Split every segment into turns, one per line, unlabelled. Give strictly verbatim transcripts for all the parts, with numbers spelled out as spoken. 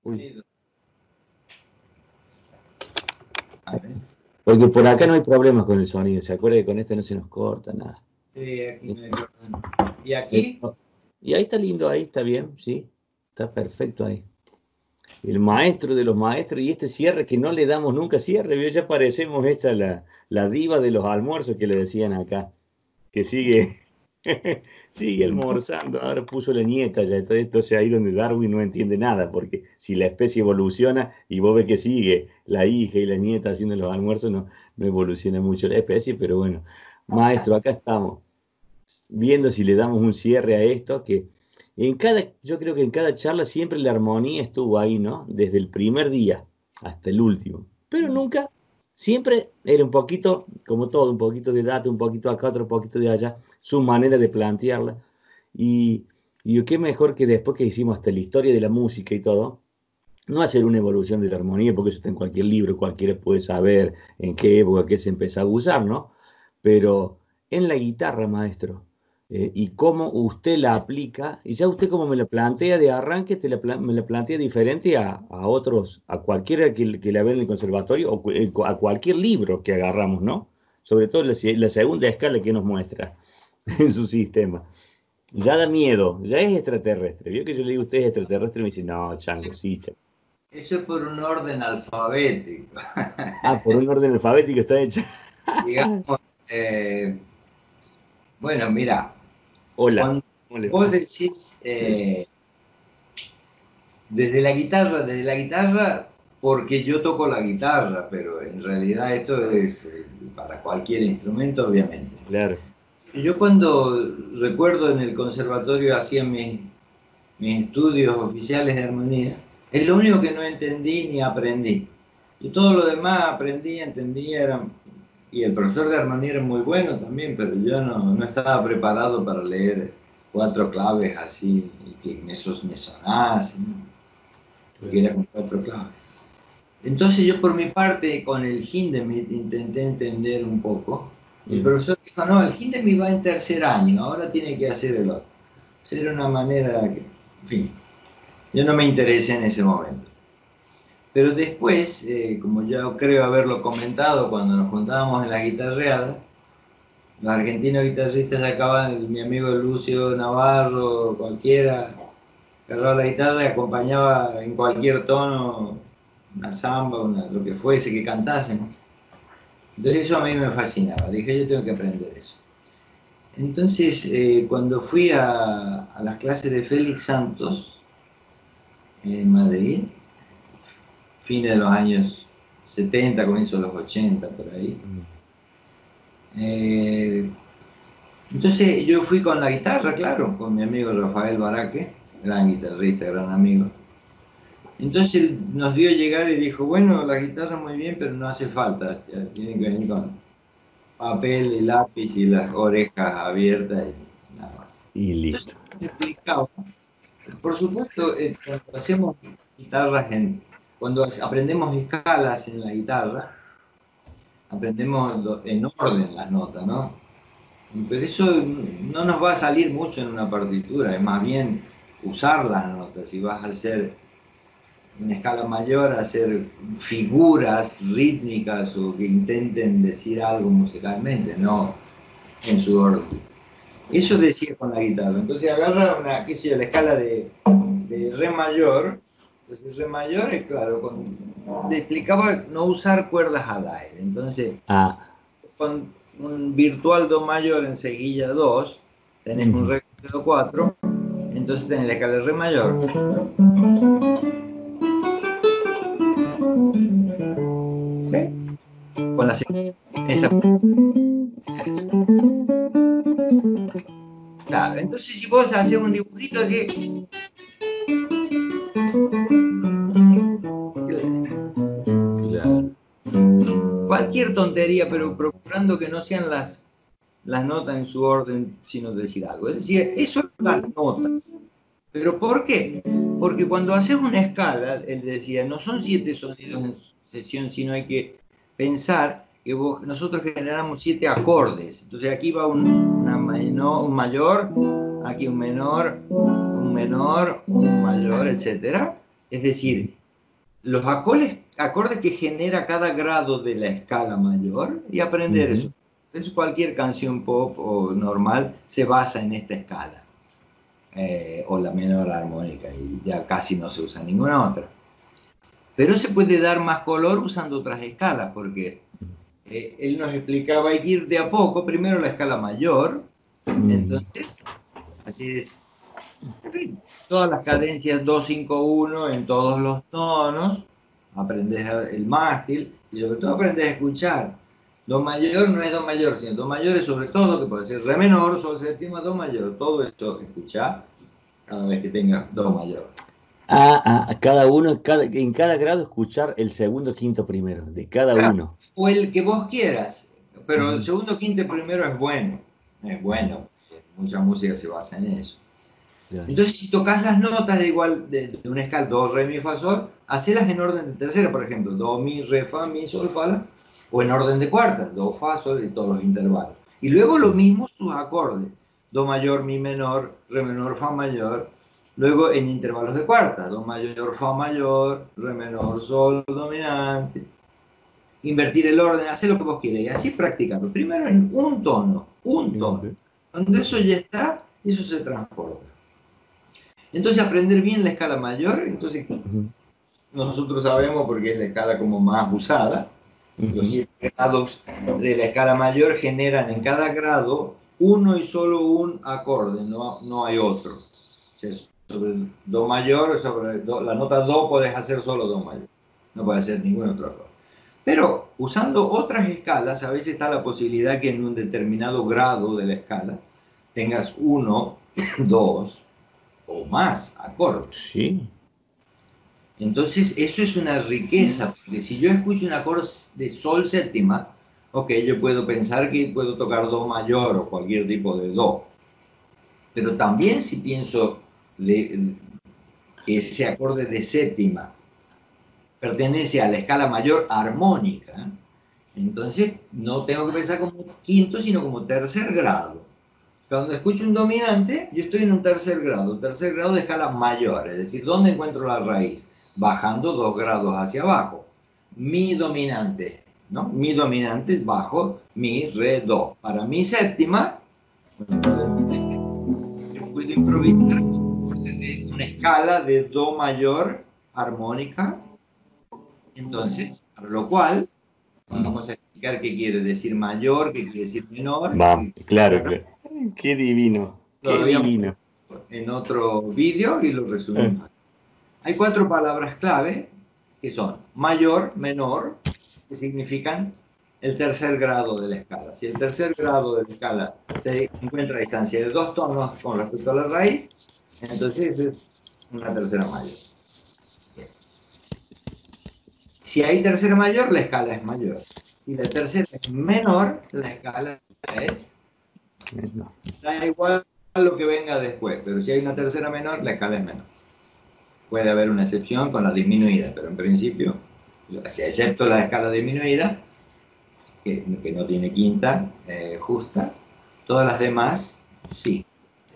Uy.
Porque por acá no hay problemas con el sonido, ¿se acuerda que con este no se nos corta nada?
Sí, aquí no hay problema. ¿Y aquí?
Y ahí está lindo, ahí está bien, sí, está perfecto ahí. El maestro de los maestros y este cierre que no le damos nunca cierre, ¿vio? Ya parecemos esta la, la diva de los almuerzos que le decían acá, que sigue, sigue almorzando, ahora puso la nieta ya, entonces ahí donde Darwin no entiende nada, porque si la especie evoluciona y vos ves que sigue la hija y la nieta haciendo los almuerzos, no, no evoluciona mucho la especie, pero bueno, maestro, acá estamos, viendo si le damos un cierre a esto, que en cada, yo creo que en cada charla siempre la armonía estuvo ahí, ¿no? Desde el primer día hasta el último, pero nunca, siempre era un poquito, como todo, un poquito de dato, un poquito acá, otro poquito de allá, su manera de plantearla. Y, y qué mejor que después que hicimos hasta la historia de la música y todo, no hacer una evolución de la armonía, porque eso está en cualquier libro, cualquiera puede saber en qué época qué se empezó a usar, ¿no? Pero en la guitarra, maestro, eh, y cómo usted la aplica, y ya usted como me la plantea de arranque, te la pla- me la plantea diferente a, a otros, a cualquiera que, que la ve en el conservatorio o cu- eh, a cualquier libro que agarramos, ¿no? Sobre todo la, se- la segunda escala que nos muestra en su sistema. Ya da miedo, ya es extraterrestre. Vio que yo le digo, usted es extraterrestre, y me dice, no, chango, sí, chango.
Eso es por un orden alfabético.
Ah, por un orden alfabético está hecha.
Digamos, eh, bueno, mira,
Hola,
cuando
¿cómo le va?
vos decís eh, desde la guitarra, desde la guitarra, porque yo toco la guitarra, pero en realidad esto es eh, para cualquier instrumento, obviamente.
Claro.
Yo cuando recuerdo en el conservatorio hacía mis, mis estudios oficiales de armonía, es lo único que no entendí ni aprendí. Y todo lo demás aprendí, entendí, era, y el profesor de armonía era muy bueno también, pero yo no, no estaba preparado para leer cuatro claves así y que me, sos- me sonasen, ¿no? Porque
Claro.
era con cuatro claves. Entonces yo por mi parte con el Hindemith intenté entender un poco. El
Mm,
profesor dijo, no, el Hindemith va en tercer año, ahora tiene que hacer el otro. Era una manera que, en fin, yo no me interesé en ese momento. Pero después, eh, como ya creo haberlo comentado cuando nos juntábamos en las guitarreadas, los argentinos guitarristas sacaban, mi amigo Lucio Navarro, cualquiera, agarraba la guitarra y acompañaba en cualquier tono, una samba, una, lo que fuese que cantasen. Entonces eso a mí me fascinaba, dije yo tengo que aprender eso. Entonces eh, cuando fui a, a las clases de Félix Santos en Madrid, fines de los años setenta, comienzo de los ochenta, por ahí,
mm.
eh, entonces yo fui con la guitarra, claro, con mi amigo Rafael Baraque, gran guitarrista, gran amigo. Entonces nos vio llegar y dijo, bueno, la guitarra muy bien, pero no hace falta, ya tienen que venir con papel y lápiz y las orejas abiertas y nada más.
Y
Entonces
listo.
me explicaba, por supuesto, eh, cuando hacemos guitarras, en, cuando aprendemos escalas en la guitarra, aprendemos en orden las notas, ¿no? Pero eso no nos va a salir mucho en una partitura, es más bien usar las notas. Si vas a hacer una escala mayor, hacer figuras rítmicas o que intenten decir algo musicalmente, no en su orden. Eso decía con la guitarra. Entonces agarra una, qué sé yo, la escala de, de re mayor. Entonces re mayor es claro, con, le explicaba no usar cuerdas al aire. Entonces,
Ah,
con un virtual do mayor en seguilla dos, tenés un
ujú.
re do cuatro, entonces tenés la escala de re mayor. ¿Sí? Con la esa. Claro, entonces si vos haces un dibujito así,
Claro.
cualquier tontería, pero procurando que no sean las, las notas en su orden, sino decir algo. Es decir, eso son las notas. ¿Pero por qué? Porque cuando haces una escala, él decía, no son siete sonidos en sesión, sino hay que pensar que vos, nosotros generamos siete acordes. Entonces aquí va un, una menor, un mayor, aquí un menor, un menor, un mayor, etcétera. Es decir, los acordes, acordes que genera cada grado de la escala mayor y aprender
Ujú.
eso. Es cualquier canción pop o normal se basa en esta escala. Eh, o la menor armónica, y ya casi no se usa ninguna otra. Pero se puede dar más color usando otras escalas, porque eh, él nos explicaba, hay que ir de a poco, primero la escala mayor,
Mm.
entonces, así es, todas las cadencias dos, cinco, uno en todos los tonos, aprendes el mástil, y sobre todo aprendes a escuchar. Do mayor no es do mayor, sino do mayor es sobre todo, que puede ser re menor, sol séptima, do mayor, todo esto escuchar cada vez que tengas do mayor.
Ah, ah, cada uno, cada, en cada grado escuchar el segundo, quinto, primero, de cada
Claro,
uno.
o el que vos quieras, pero el
Ujú.
segundo, quinto, primero es bueno, es bueno, mucha música se basa en eso.
Claro.
Entonces, si tocas las notas de igual de, de una escala, do, re, mi, fa, sol, hacelas en orden de tercera, por ejemplo, do, mi, re, fa, mi, sol, fa, la, o en orden de cuartas, do, fa, sol y todos los intervalos. Y luego lo mismo sus acordes, do mayor, mi menor, re menor, fa mayor, luego en intervalos de cuartas, do mayor, fa mayor, re menor, sol dominante. Invertir el orden, hacer lo que vos quieras y así practicarlo. Primero en un tono, un tono. Cuando eso ya está, eso se transporta. Entonces aprender bien la escala mayor, entonces
Ujú.
nosotros sabemos porque es la escala como más usada, los
Ujú.
siete grados de la escala mayor generan en cada grado uno y solo un acorde, no, no hay otro. O sea, sobre do mayor, sobre do, la nota do puedes hacer solo do mayor, no puedes hacer ningún otro acorde. Pero usando otras escalas, a veces está la posibilidad que en un determinado grado de la escala tengas uno, dos o más acordes.
Sí.
Entonces, eso es una riqueza, porque si yo escucho un acorde de sol séptima, ok, yo puedo pensar que puedo tocar do mayor o cualquier tipo de do. Pero también si pienso de, que ese acorde de séptima pertenece a la escala mayor armónica, entonces no tengo que pensar como quinto, sino como tercer grado. Cuando escucho un dominante, yo estoy en un tercer grado, un tercer grado de escala mayor, es decir, ¿dónde encuentro la raíz? Bajando dos grados hacia abajo. Mi dominante, ¿no? Mi dominante bajo mi, re, do. Para mi séptima, yo puedo improvisar una escala de do mayor armónica. Entonces, para lo cual, vamos a explicar qué quiere decir mayor, qué quiere decir menor.
Va,
Y,
claro,
bueno,
claro. Qué divino, qué
todavía
divino.
en otro vídeo y lo
Eh,
resumimos. Hay cuatro palabras clave que son mayor, menor, que significan el tercer grado de la escala. Si el tercer grado de la escala se encuentra a distancia de dos tonos con respecto a la raíz, entonces es una tercera mayor. Bien. Si hay tercera mayor, la escala es mayor. Si la tercera es menor, la escala es...
no.
Da igual lo que venga después, pero si hay una tercera menor, la escala es menor. Puede haber una excepción con la disminuida, pero en principio, excepto la escala disminuida, que, que no tiene quinta eh, justa, todas las demás sí.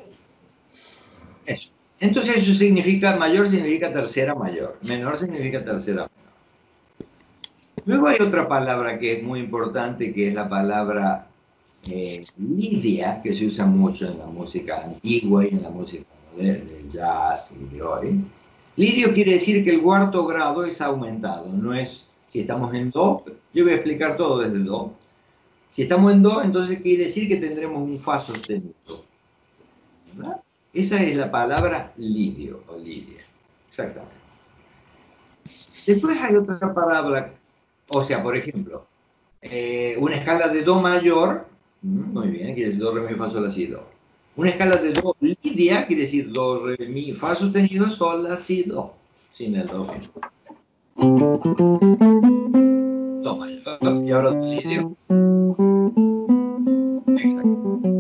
Eso. Entonces eso significa, mayor significa tercera mayor, menor significa tercera menor. Luego hay otra palabra que es muy importante, que es la palabra eh, lidia, que se usa mucho en la música antigua y en la música del de jazz y de hoy. Lidio quiere decir que el cuarto grado es aumentado, no es, si estamos en do, yo voy a explicar todo desde do. Si estamos en do, entonces quiere decir que tendremos un fa sostenido, ¿verdad? Esa es la palabra lidio o lidia, exactamente. Después hay otra palabra, o sea, por ejemplo, eh, una escala de do mayor, muy bien, quiere decir do, re, mi, fa, sol, la, si, do. Una escala de do lidia quiere decir do, re, mi, fa sostenido, sol, la, si, do, sin el do final. Do mayor y ahora do lidio. Exacto.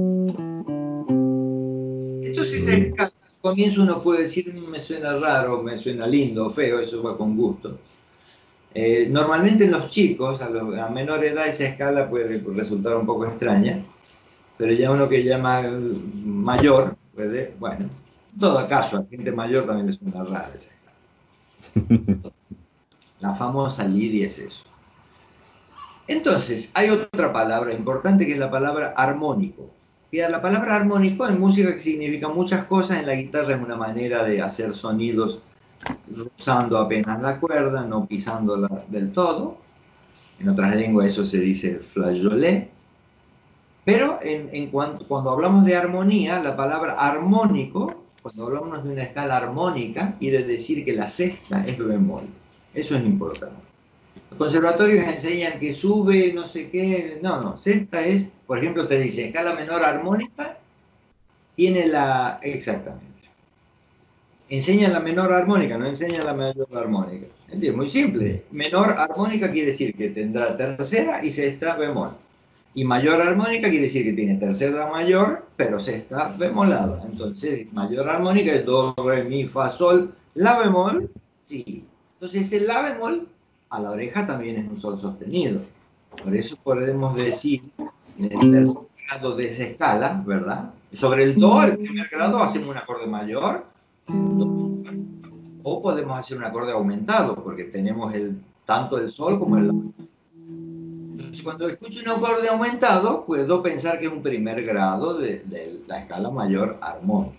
Entonces,
Bien.
al comienzo uno puede decir, me suena raro, me suena lindo, feo, eso va con gusto. Eh, normalmente en los chicos, a, los, a menor edad, esa escala puede resultar un poco extraña, pero ya uno que ya más mayor puede, bueno, en todo caso, a gente mayor también le suena rara esa escala. La famosa lidia es eso. Entonces, hay otra palabra importante que es la palabra armónico. Y la palabra armónico en música que significa muchas cosas, en la guitarra es una manera de hacer sonidos rozando apenas la cuerda, no pisándola del todo. En otras lenguas eso se dice flageolet. Pero en, en cuanto, cuando hablamos de armonía, la palabra armónico, cuando hablamos de una escala armónica, quiere decir que la sexta es bemol. Eso es importante. Los conservatorios enseñan que sube, no sé qué. No, no. Sexta es, por ejemplo, te dice escala menor armónica, tiene la. Exactamente. Enseñan la menor armónica, no enseñan la mayor armónica. Es muy simple. Menor armónica quiere decir que tendrá tercera y sexta bemol. Y mayor armónica quiere decir que tiene tercera mayor, pero sexta bemolada. Entonces, mayor armónica es do, re, mi, fa, sol, la bemol, sí. Entonces, el la bemol a la oreja también es un sol sostenido. Por eso podemos decir, en el tercer grado de esa escala, ¿verdad? Sobre el do, el primer grado, hacemos un acorde mayor, o podemos hacer un acorde aumentado, porque tenemos el, tanto el sol como el la. Entonces, cuando escucho un acorde aumentado, puedo pensar que es un primer grado de, de la escala mayor armónica.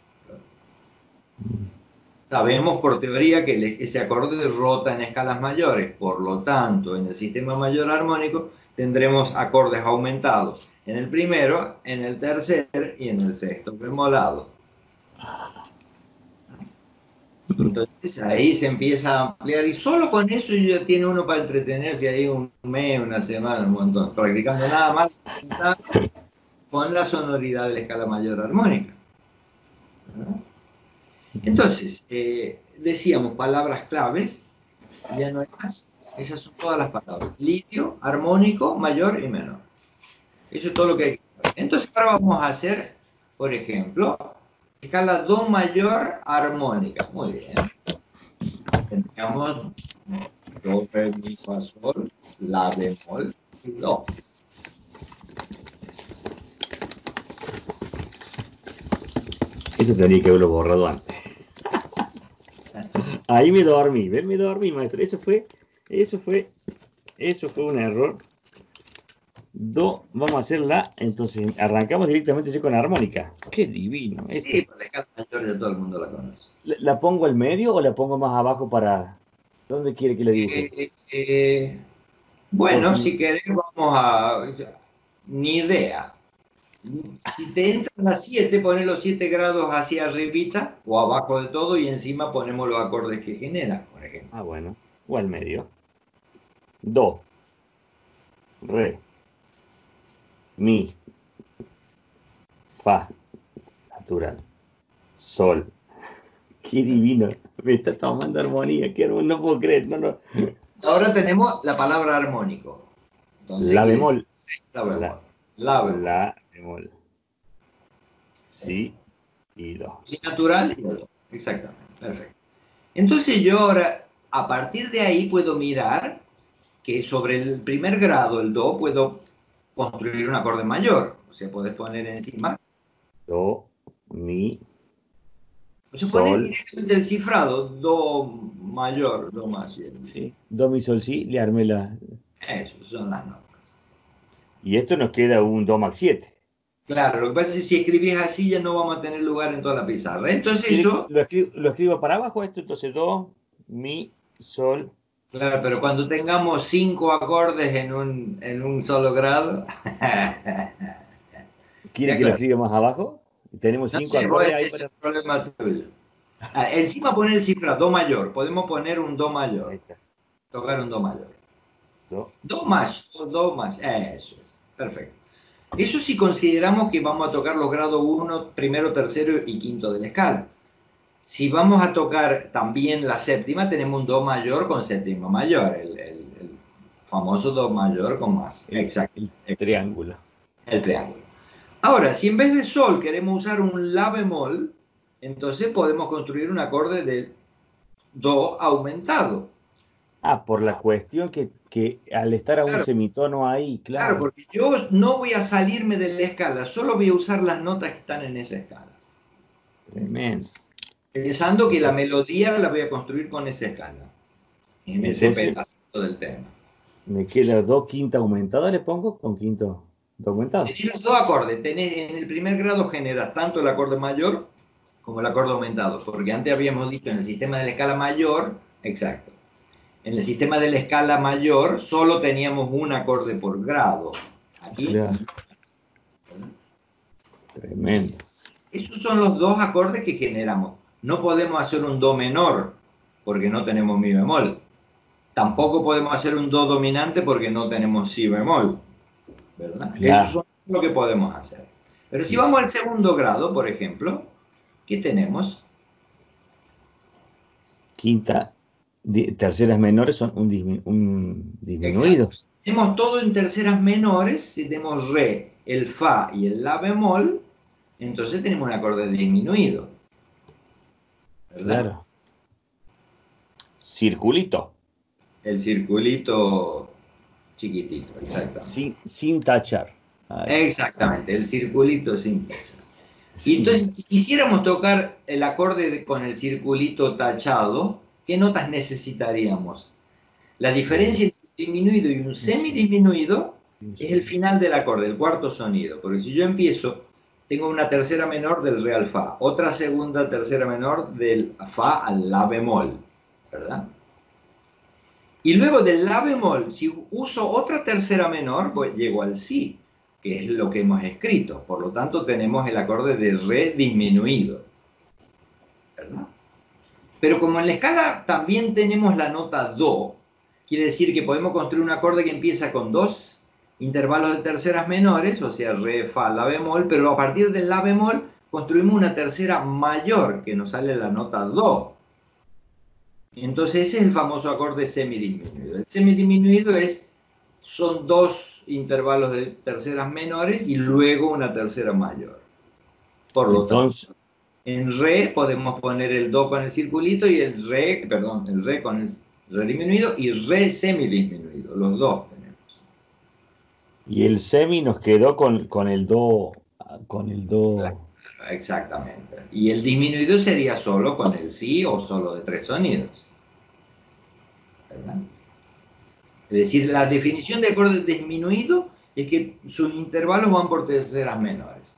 Sabemos por teoría que ese acorde rota en escalas mayores, por lo tanto, en el sistema mayor armónico tendremos acordes aumentados en el primero, en el tercer y en el sexto bemolado. Entonces ahí se empieza a ampliar y solo con eso ya tiene uno para entretenerse ahí un mes, una semana, un montón, practicando nada más con la sonoridad de la escala mayor armónica. ¿Verdad? Entonces, eh, decíamos palabras claves, ya no hay más, esas son todas las palabras, lidio, armónico, mayor y menor. Eso es todo lo que hay que saber. Entonces ahora vamos a hacer, por ejemplo, escala do mayor armónica. Muy bien. Tendríamos do, re, mi, fa, sol, la bemol y do.
Eso tenía que haberlo borrado antes. Ahí me dormí, ¿ven? Me dormí, maestro. Eso fue, eso fue, eso fue un error. Do, vamos a hacer la, entonces arrancamos directamente con armónica. Qué divino.
Sí,
Esto.
por la escala mayor ya todo el mundo la conoce.
¿La, la pongo al medio o la pongo más abajo para... ¿Dónde quiere que la dibuje?
Eh, eh, bueno, si querés vamos a... Ni idea. Si te entran las siete, pones los siete grados hacia arribita o abajo de todo y encima ponemos los acordes que genera, por ejemplo.
Ah, bueno. O al medio. Do. Re. Mi. Fa. Natural. Sol. Qué divino. Me está tomando armonía. Qué hermoso. No puedo creer. No, no.
Ahora tenemos la palabra armónico. Entonces,
la bemol.
La bemol.
La,
la bemol.
La bemol. Sí y do.
Sí natural y do. Exactamente. Perfecto. Entonces yo ahora, a partir de ahí, puedo mirar que sobre el primer grado, el do, puedo construir un acorde mayor. O sea, puedes poner encima.
Do, mi,
O sea,
sol.
poner directamente el cifrado, do mayor, do más.
Sí, do, mi, sol, si, le armé la...
Esas son las notas.
Y esto nos queda un do max siete.
Claro, lo que pasa es que si escribís así ya no vamos a tener lugar en toda la pizarra. Entonces yo...
Lo escribo, lo escribo para abajo esto, entonces do, mi, sol.
Claro, pero cuando tengamos cinco acordes en un, en un solo grado...
¿Quiere que lo escriba más abajo? Tenemos cinco
no sé,
acordes ahí
ese
para...
es el problema tuyo. Ah, encima poner el cifra do mayor. Podemos poner un do mayor. Tocar un do mayor. Do, do más, o do más. Eso es. Perfecto. Eso si consideramos que vamos a tocar los grados uno, primero, tercero y quinto de la escala. Si vamos a tocar también la séptima, tenemos un do mayor con séptima mayor. El, el, el famoso do mayor con más.
El,
exacto.
El, el triángulo.
El triángulo. Ahora, si en vez de sol queremos usar un la bemol, entonces podemos construir un acorde de do aumentado.
Ah, por la cuestión que, que al estar a
claro,
un semitono ahí, claro.
Claro, porque yo no voy a salirme de la escala, solo voy a usar las notas que están en esa escala.
Tremendo.
Pensando que la melodía la voy a construir con esa escala, en ese
Entonces,
pedacito del tema.
me queda do quinta aumentada, le pongo con quinto do aumentado.
Tenés los dos acordes. Tenés, en el primer grado generas tanto el acorde mayor como el acorde aumentado, porque antes habíamos dicho en el sistema de la escala mayor, exacto, en el sistema de la escala mayor solo teníamos un acorde por grado. Aquí,
Claro. Tremendo.
Estos son los dos acordes que generamos. No podemos hacer un do menor porque no tenemos mi bemol. Tampoco podemos hacer un do dominante porque no tenemos si bemol, ¿verdad?
Claro.
Eso es lo que podemos hacer. Pero si
Sí,
vamos
sí.
al segundo grado, por ejemplo, ¿qué tenemos?
Quinta, di- terceras menores son un, dismi- un disminuido.
Exacto. Tenemos todo en terceras menores. Si tenemos re, el fa y el la bemol, entonces tenemos un acorde disminuido, ¿verdad?
Claro. Circulito.
El circulito chiquitito, exactamente.
Sin, sin tachar. Ahí.
Exactamente, el circulito sin tachar. Y
Sí.
entonces, si quisiéramos tocar el acorde de- con el circulito tachado, ¿qué notas necesitaríamos? La diferencia entre un disminuido y un semidisminuido es el final del acorde, el cuarto sonido. Porque si yo empiezo, tengo una tercera menor del re al fa, otra segunda tercera menor del fa al la bemol, ¿verdad? Y luego del la bemol, si uso otra tercera menor, pues llego al si, que es lo que hemos escrito. Por lo tanto, tenemos el acorde de re disminuido, ¿verdad? Pero como en la escala también tenemos la nota do, quiere decir que podemos construir un acorde que empieza con dos intervalos de terceras menores, o sea, re, fa, la bemol, pero a partir del la bemol construimos una tercera mayor, que nos sale la nota do. Entonces ese es el famoso acorde semidisminuido. El semidisminuido es, son dos intervalos de terceras menores y luego una tercera mayor. Por lo
Entonces,
tanto, en re podemos poner el do con el circulito y el re, perdón, el re con el re disminuido y re semidisminuido. Los dos tenemos.
y el semi nos quedó con, con el do, con el do.
Exactamente. Y el disminuido sería solo con el si o solo de tres sonidos, ¿verdad? Es decir, la definición de acorde disminuido es que sus intervalos van por terceras menores.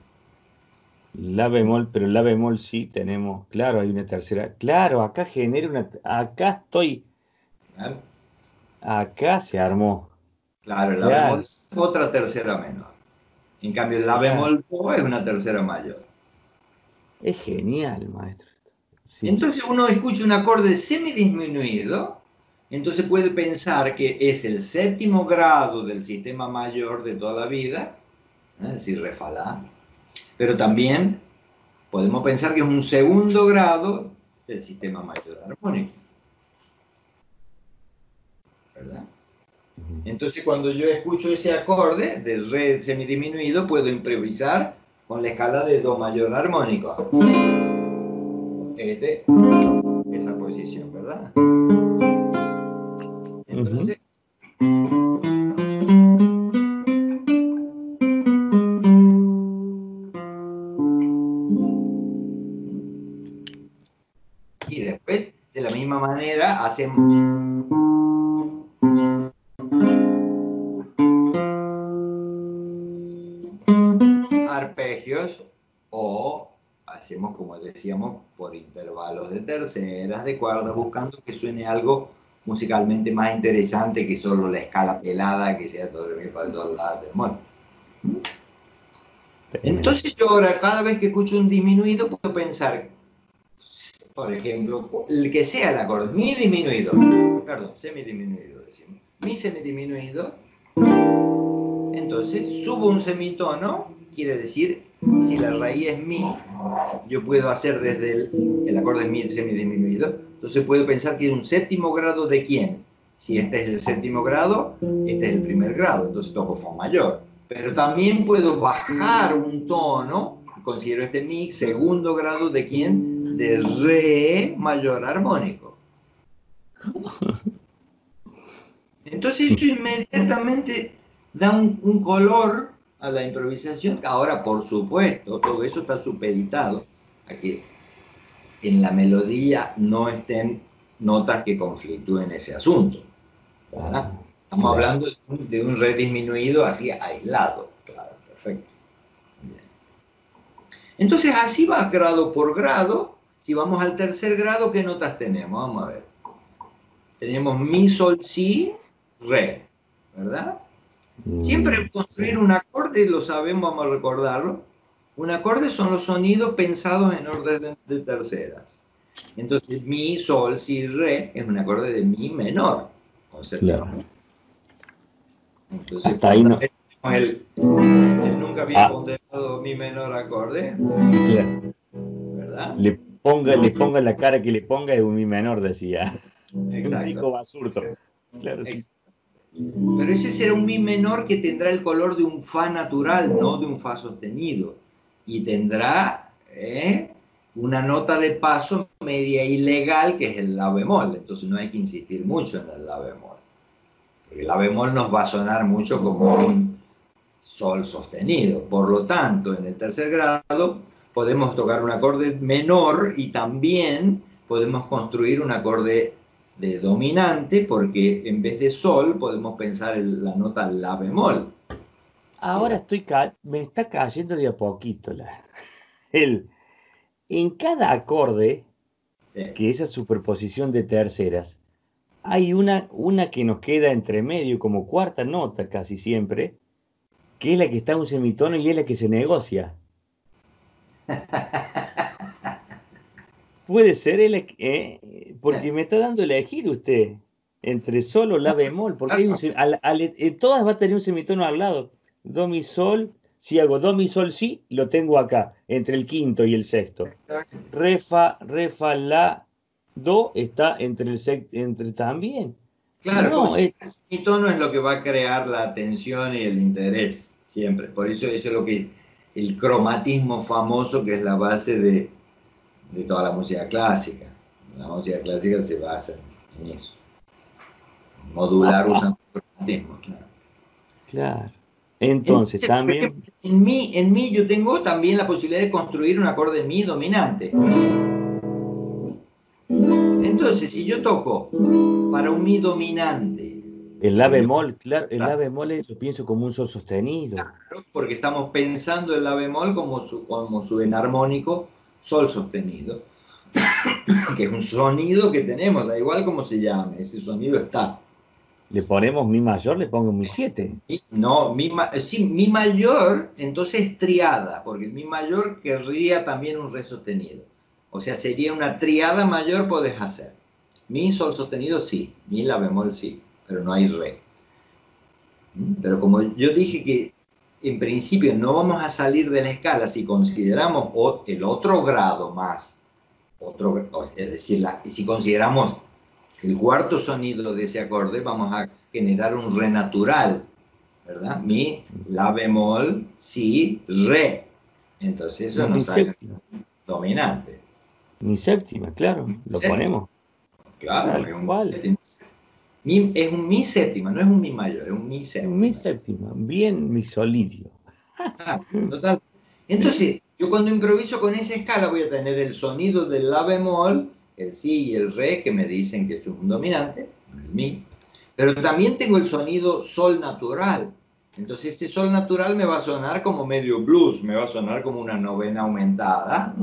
La bemol, pero la bemol sí tenemos, claro, hay una tercera. Claro, acá genera una, acá estoy,
¿Verdad?
acá se armó.
Claro, la bemol
Claro,
es otra tercera menor. En cambio, la
claro.
bemol do es una tercera mayor.
Es genial, maestro. Sí.
Entonces uno escucha un acorde semidisminuido, entonces puede pensar que es el séptimo grado del sistema mayor de toda la vida, ¿eh? Si re, fa, la. Pero también podemos pensar que es un segundo grado del sistema mayor armónico, ¿verdad? Entonces cuando yo escucho ese acorde del re semidisminuido, puedo improvisar con la escala de do mayor armónico. Este, esa posición, ¿verdad? Entonces, y después, de la misma manera, hacemos arpegios o hacemos, como decíamos, por intervalos de terceras, de cuartas, buscando que suene algo musicalmente más interesante que solo la escala pelada, que sea todo mi fa, sol, la, bemol. Entonces yo ahora, cada vez que escucho un disminuido, puedo pensar, por ejemplo, el que sea el acorde, mi disminuido, perdón, semidisminuido, decimos, mi semidisminuido, entonces subo un semitono, quiere decir, si la raíz es mi, yo puedo hacer desde el, el acorde mi semidisminuido, entonces puedo pensar que es un séptimo grado de quién. Si este es el séptimo grado, este es el primer grado, entonces toco fa mayor. Pero también puedo bajar un tono, considero este mi segundo grado de quién, de re mayor armónico. Entonces esto inmediatamente da un, un color a la improvisación. Ahora, por supuesto, todo eso está supeditado a que en la melodía no estén notas que conflictúen ese asunto, ¿verdad? Estamos claro. hablando de un, de un re disminuido así aislado, claro, perfecto. Bien. Entonces así va grado por grado. Si vamos al tercer grado, ¿qué notas tenemos? Vamos a ver. Tenemos mi, sol, si, re, ¿verdad? Mm, Siempre construir sí. un acorde, lo sabemos, vamos a recordarlo. Un acorde son los sonidos pensados en orden de, de terceras. Entonces, mi, sol, si, re es un acorde de mi menor. Claro. Entonces, hasta ahí no. el, el nunca bien ah. ponderado mi menor acorde,
claro. ¿verdad? Le ponga, le ponga la cara que le ponga, es un mi menor, decía. Exacto. Dijo Basurto. Claro, sí.
Pero ese será un mi menor que tendrá el color de un fa natural, no de un fa sostenido. Y tendrá eh, una nota de paso media ilegal, que es el la bemol. Entonces no hay que insistir mucho en el la bemol. Porque el la bemol nos va a sonar mucho como un sol sostenido. Por lo tanto, en el tercer grado podemos tocar un acorde menor y también podemos construir un acorde de dominante, porque en vez de sol podemos pensar en la nota la bemol.
Ahora estoy ca me está cayendo de a poquito la, el, en cada acorde, sí. que esa superposición de terceras, hay una, una que nos queda entre medio como cuarta nota casi siempre, que es la que está en un semitono y es la que se negocia. Puede ser, el, eh, porque me está dando a elegir usted entre sol o la bemol, porque hay un, al, al, en todas va a tener un semitono al lado. Do, mi, sol, si hago do, mi, sol, si, lo tengo acá, entre el quinto y el sexto. Re, fa, re, fa, la, do está entre el sexto, entre también.
Claro, no, como es, si el semitono es lo que va a crear la atención y el interés, siempre. Por eso eso es lo que, el cromatismo famoso, que es la base de de toda la música clásica. La música clásica se basa en eso. Modular usando el cromatismo, claro.
Claro. Entonces, Entonces también...
Ejemplo, en mi, en mi yo tengo también la posibilidad de construir un acorde mi dominante. Entonces, si yo toco para un mi dominante...
El la bemol, claro, el la bemol lo pienso como un sol sostenido.
Claro, porque estamos pensando el la bemol como su, como su enarmónico sol sostenido, que es un sonido que tenemos, da igual cómo se llame, ese sonido está.
Le ponemos mi mayor, le pongo mi siete.
No, mi, sí, mi mayor, entonces es triada, porque el mi mayor querría también un re sostenido. O sea, sería una triada mayor, podés hacer. Mi sol sostenido sí, mi la bemol sí, pero no hay re. Pero como yo dije que en principio no vamos a salir de la escala si consideramos el otro grado más, otro, es decir, la, si consideramos el cuarto sonido de ese acorde, vamos a generar un re natural, ¿verdad? Mi, la bemol, si, re. Entonces eso no nos sale dominante.
Mi séptima, claro, lo séptima. Ponemos.
Claro, es un, mi, es un mi séptima, no es un mi mayor, es un mi séptima.
Mi séptima, bien mi solidio.
Ah, total. Entonces, yo cuando improviso con esa escala voy a tener el sonido del la bemol, el si y el re, que me dicen que es un dominante, el mi. Pero también tengo el sonido sol natural. Entonces este sol natural me va a sonar como medio blues, me va a sonar como una novena aumentada.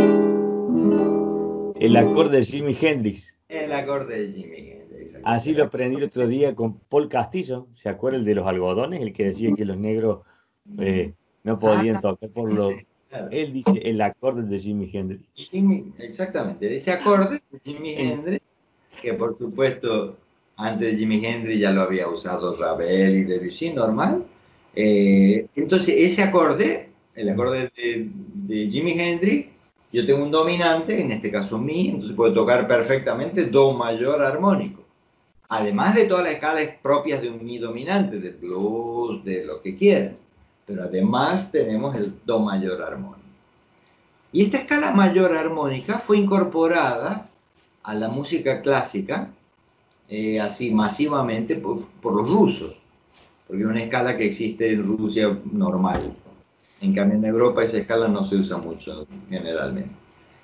El acorde de Jimi Hendrix.
El acorde de Jimi Hendrix.
Así lo aprendí el otro día con Paul Castillo. ¿Se acuerda el de los algodones? El que decía que los negros eh, no podían tocar por los... Claro. Él dice el acorde de Jimi Hendrix.
Jimmy, exactamente, ese acorde de Jimi Hendrix, que por supuesto antes de Jimi Hendrix ya lo había usado Ravel y Debussy, normal. Eh, entonces ese acorde, el acorde de, de Jimi Hendrix, yo tengo un dominante, en este caso mi, entonces puedo tocar perfectamente do mayor armónico. Además de todas las escalas propias de un mi dominante, del blues, de lo que quieras. Pero además tenemos el do mayor armónico. Y esta escala mayor armónica fue incorporada a la música clásica, eh, así masivamente, por, por los rusos, porque es una escala que existe en Rusia normal. En cambio, en Europa esa escala no se usa mucho generalmente.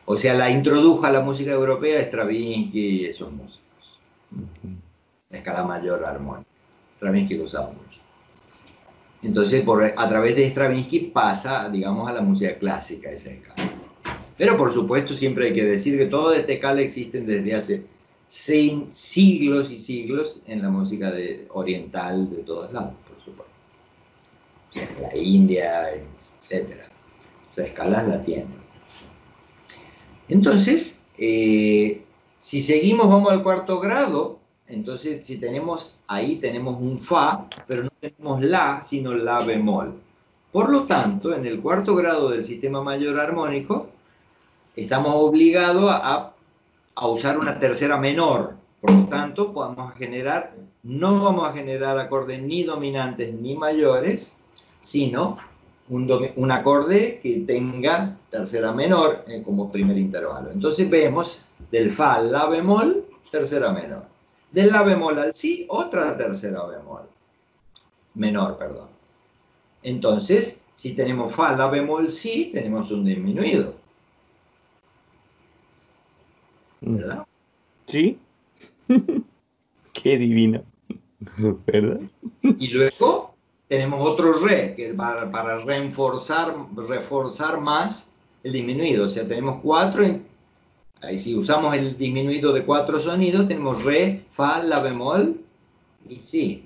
O sea, la introdujo a la música europea Stravinsky y esos músicos. La escala mayor armónica. Stravinsky lo usaba mucho. Entonces, por, a través de Stravinsky pasa, digamos, a la música clásica esa escala. Pero, por supuesto, siempre hay que decir que todas estas escalas existen desde hace siglos y siglos en la música de, oriental de todos lados, por supuesto. O sea, en la India, etcétera. Esas escalas la tienen. Entonces, eh, si seguimos, vamos al cuarto grado, entonces si tenemos, ahí tenemos un Fa, pero no tenemos La, sino La bemol. Por lo tanto, en el cuarto grado del sistema mayor armónico, estamos obligados a, a usar una tercera menor. Por lo tanto, podemos generar, no vamos a generar acordes ni dominantes ni mayores, sino Un, un acorde que tenga tercera menor eh, como primer intervalo. Entonces vemos del Fa al La bemol, tercera menor. Del La bemol al Si, otra tercera bemol. Menor, perdón. Entonces, si tenemos Fa, La bemol, Si, tenemos un disminuido. ¿Verdad?
Sí. Qué divino. ¿Verdad?
Y luego tenemos otro Re, que para, para reforzar, reforzar más el disminuido. O sea, tenemos cuatro. Ahí si usamos el disminuido de cuatro sonidos, tenemos Re, Fa, La bemol y Si.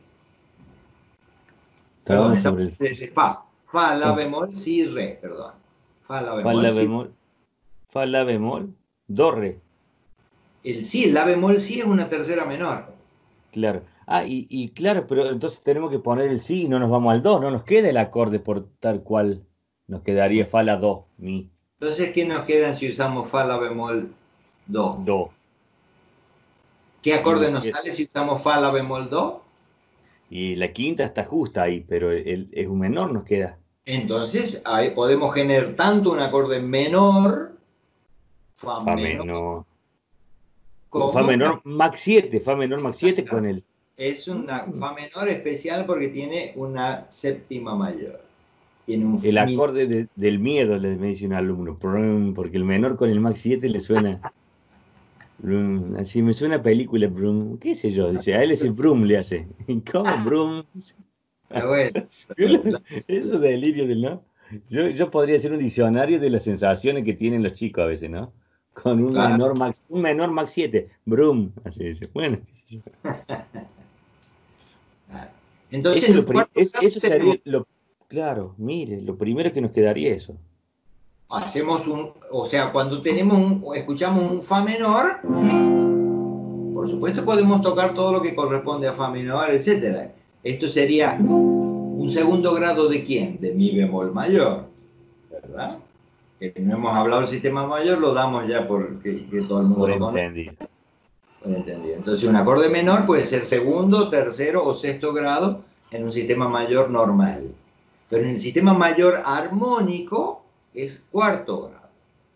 Perdón,
sobre el...
desde Fa. Fa, La bemol, Si, Re, perdón. Fa, La bemol,
Fa, La
Si.
bemol, Fa, La bemol, Do, Re.
El Si, el La bemol, Si es una tercera menor.
Claro. Ah, y, y claro, pero entonces tenemos que poner el Si y no nos vamos al Do, no nos queda el acorde por tal cual. Nos quedaría Fa, La, Do, Mi.
Entonces, ¿qué nos quedan si usamos Fa, La bemol, Do?
Do.
¿Qué acorde nos,
nos
sale si usamos Fa, La bemol, Do?
Y la quinta está justa ahí, pero el, es un menor nos queda.
Entonces, ahí podemos generar tanto un acorde menor, Fa,
Fa
menor,
menor.
como
Fa
una...
menor Max siete, Fa menor Max siete con el...
Es una Fa menor especial porque tiene una séptima mayor. Tiene un
El
mi.
acorde de, del miedo, le me dice un alumno, porque el menor con el Max siete le suena, brum, así me suena película, brum, qué sé yo, dice, a él ese brum le hace, ¿cómo brum?
Bueno, pero,
Eso delirio del no. Yo, yo podría ser un diccionario de las sensaciones que tienen los chicos a veces, ¿no? Con un
claro,
menor Max, un menor Max siete, brum, así dice, bueno, qué sé yo.
entonces
Eso,
en
lo
el
pri-
cuarto
es,
grado
eso
tenemos,
sería lo, claro, mire, lo primero que nos quedaría eso.
hacemos un, o sea, cuando tenemos un, escuchamos un Fa menor, por supuesto podemos tocar todo lo que corresponde a Fa menor, etcétera. Esto sería un segundo grado de ¿quién? De Mi bemol mayor, ¿verdad? Que no hemos hablado del sistema mayor, lo damos ya porque que todo el mundo
Por
lo conoce.
entendido.
Por entendido. Entonces un acorde menor puede ser segundo, tercero o sexto grado en un sistema mayor normal. Pero en el sistema mayor armónico es cuarto grado.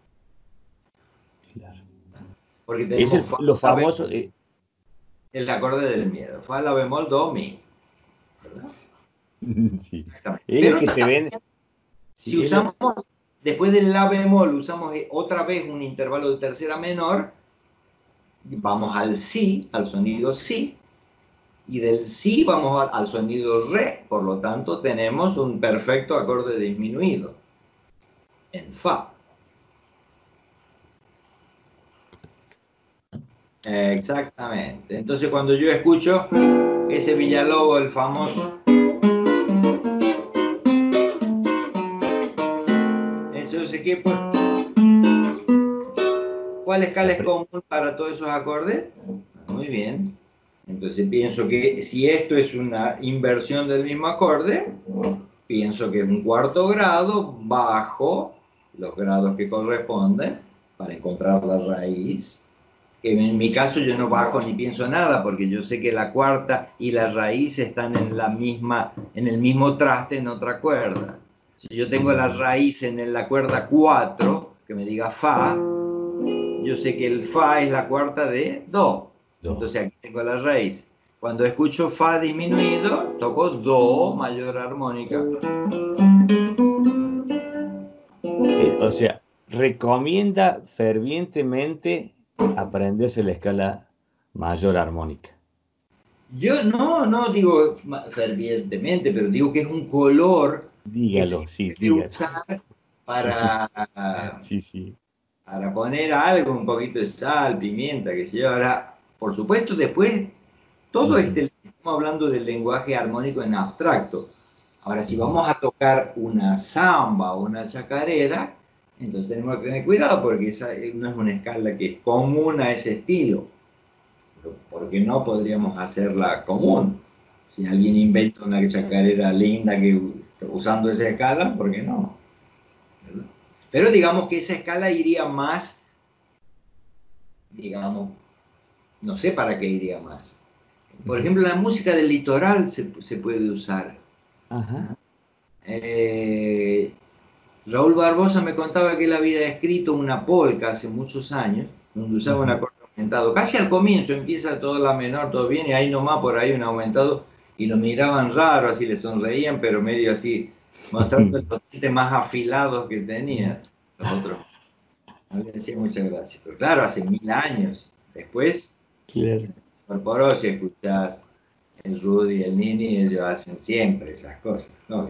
Claro.
Porque
Es el,
tenemos Fa,
lo
La bemol,
famoso, eh,
el acorde del miedo. Fa, La bemol, Do, Mi. ¿Verdad?
sí.
Exactamente.
Es el
Pero
que te ven,
si
sí, es lo,
usamos, después del La bemol, usamos otra vez un intervalo de tercera menor, vamos al Si, al sonido Si, y del Si vamos a, al sonido Re, por lo tanto tenemos un perfecto acorde disminuido en Fa. Exactamente. Entonces cuando yo escucho ese Villalobos, el famoso, esos equipos, ¿cuál escala es común para todos esos acordes? Muy bien. Entonces pienso que si esto es una inversión del mismo acorde, pienso que es un cuarto grado bajo los grados que corresponden para encontrar la raíz. Que en mi caso yo no bajo ni pienso nada porque yo sé que la cuarta y la raíz están en la misma, en el mismo traste en otra cuerda. Si yo tengo la raíz en la cuerda cuatro, que me diga Fa, yo sé que el Fa es la cuarta de Do. Entonces aquí tengo la raíz. Cuando escucho Fa disminuido, toco Do mayor armónica.
eh, o sea, recomienda fervientemente aprenderse la escala mayor armónica.
Yo no, no digo fervientemente, pero digo que es un color
dígalo,
que se
sí,
puede
dígalo.
usar para,
sí, sí.
para poner algo, un poquito de sal, pimienta, que se yo. Ahora, por supuesto, después, todo uh-huh. este, estamos hablando del lenguaje armónico en abstracto. Ahora, si uh-huh. vamos a tocar una samba o una chacarera, entonces tenemos que tener cuidado porque esa no es una escala que es común a ese estilo. Porque no podríamos hacerla común. Si alguien inventa una chacarera linda que usando esa escala, ¿por qué no? ¿Verdad? Pero digamos que esa escala iría más, digamos, no sé para qué iría más. Por ejemplo, la música del litoral se, se puede usar.
Ajá.
Eh, Raúl Barbosa me contaba que él había escrito una polca hace muchos años, donde usaba un acorde aumentado. Casi al comienzo empieza todo la menor, todo bien, y ahí nomás por ahí un aumentado, y lo miraban raro, así le sonreían, pero medio así, mostrando los dientes más afilados que tenía. Los otros no le decía muchas gracias. Pero claro, hace mil años. Después,
claro.
incorporó, si escuchás el Rudy y el Nini, ellos hacen siempre esas cosas, ¿no?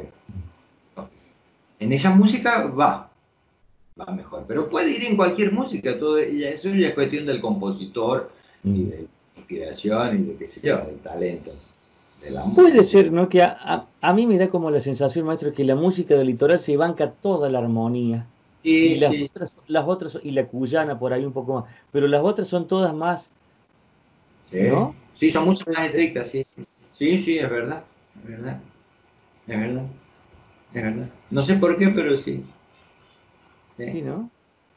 En esa música va, va mejor, pero puede ir en cualquier música, todo, eso ya es cuestión del compositor mm. y de la inspiración y de qué sé yo, del talento. De la
puede
música.
ser, ¿no? Que a, a, a mí me da como la sensación, maestro, que la música del litoral se banca toda la armonía.
Sí,
y las,
sí.
otras, las otras, y la cuyana por ahí un poco más, pero las otras son todas más,
sí.
¿no?
Sí, son mucho más estrictas, sí, sí, sí, sí, es verdad, es verdad, es verdad, es verdad. No sé por qué, pero sí.
Sí, sí, ¿no?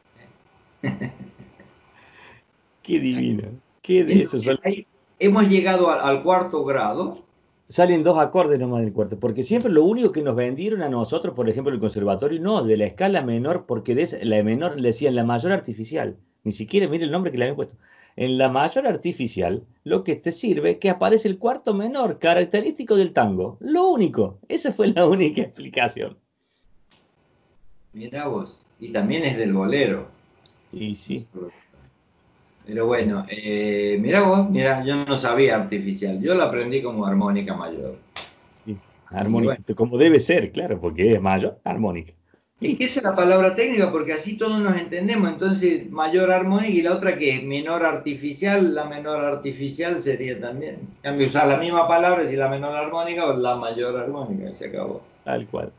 Qué divino, qué de
Entonces,
eso.
ahí hemos llegado al, al cuarto grado.
Salen dos acordes nomás del cuarto, porque siempre lo único que nos vendieron a nosotros, por ejemplo, el conservatorio, no, de la escala menor, porque de esa, la menor le decían la mayor artificial, ni siquiera, mire el nombre que le habían puesto. En la mayor artificial, lo que te sirve es que aparece el cuarto menor, característico del tango, lo único, esa fue la única explicación.
Mira vos, y también es del bolero.
Y sí.
Pero bueno, eh, mira vos, mira, yo no sabía artificial, yo lo aprendí como armónica mayor.
Sí, armónica, bueno. Como debe ser, claro, porque es mayor, armónica.
Es que esa es la palabra técnica, porque así todos nos entendemos. Entonces, mayor armónica y la otra que es menor artificial, la menor artificial sería también. En cambio, usar la misma palabra, si la menor armónica o la mayor armónica, se acabó.
Tal cual.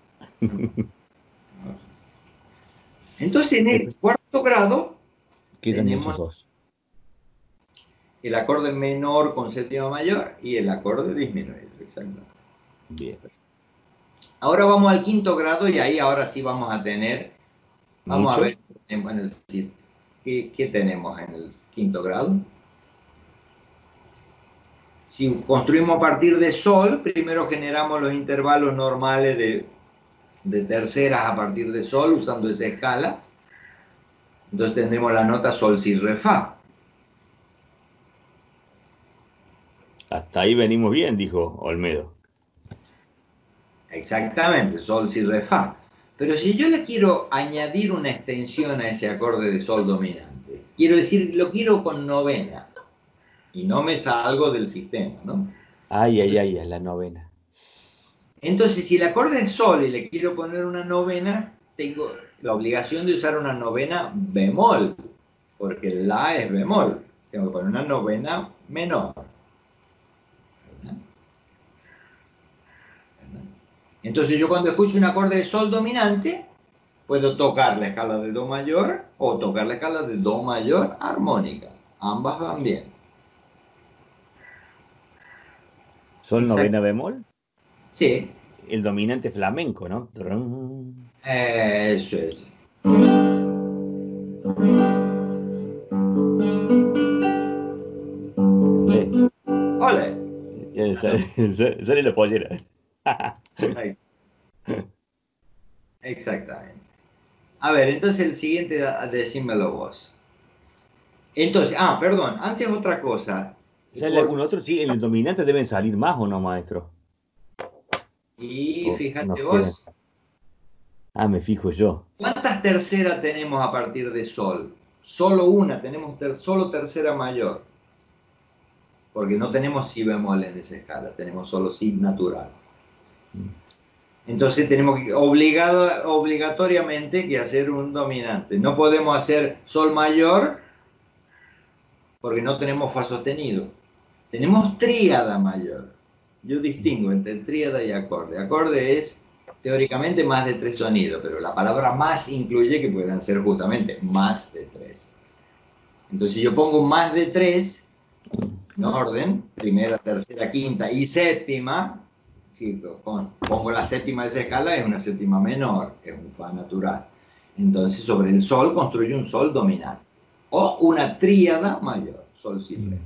Entonces, en el cuarto grado,
quedan
tenemos
esos dos.
El acorde menor con séptima mayor y el acorde disminuido, exacto.
Bien.
Ahora vamos al quinto grado y ahí ahora sí vamos a tener, vamos
¿Mucho?
a ver, en el, ¿qué, ¿qué tenemos en el quinto grado? Si construimos a partir de sol, primero generamos los intervalos normales de, de terceras a partir de sol usando esa escala. Entonces tendremos la nota sol, si, re, fa.
Hasta ahí venimos bien, dijo Olmedo.
Exactamente, sol, si, re, fa. Pero si yo le quiero añadir una extensión a ese acorde de sol dominante, quiero decir, lo quiero con novena, y no me salgo del sistema, ¿no?
Ay, ay, ay, es la novena.
Entonces, si el acorde es sol y le quiero poner una novena, tengo la obligación de usar una novena bemol, porque la es bemol. Tengo que poner una novena menor. ¿Verdad? ¿Verdad? Entonces, yo cuando escucho un acorde de sol dominante, puedo tocar la escala de do mayor o tocar la escala de do mayor armónica. Ambas van bien.
¿Sol
Exacto.
novena bemol?
Sí.
El dominante flamenco, ¿no?
Eso es. ¡Ole!
Sale, sale la pollera.
Exactamente. A ver, entonces el siguiente, decímelo vos. Entonces, ah, perdón, antes otra cosa.
¿Sale algún otro? Sí, en el dominante deben salir más o no, maestro.
Y fíjate
Nos
vos,
Ah, me fijo yo.
¿Cuántas terceras tenemos a partir de sol? Solo una, tenemos ter solo tercera mayor. Porque no tenemos si bemol en esa escala, tenemos solo si natural. Entonces tenemos que, obligado, obligatoriamente que hacer un dominante. No podemos hacer sol mayor porque no tenemos fa sostenido. Tenemos tríada mayor. Yo distingo entre tríada y acorde. Acorde es teóricamente más de tres sonidos, pero la palabra más incluye que puedan ser justamente más de tres. Entonces si yo pongo más de tres, en orden, primera, tercera, quinta y séptima, si pongo la séptima de esa escala, es una séptima menor, es un fa natural. Entonces sobre el sol construyo un sol dominante. O una tríada mayor, sol, si, re.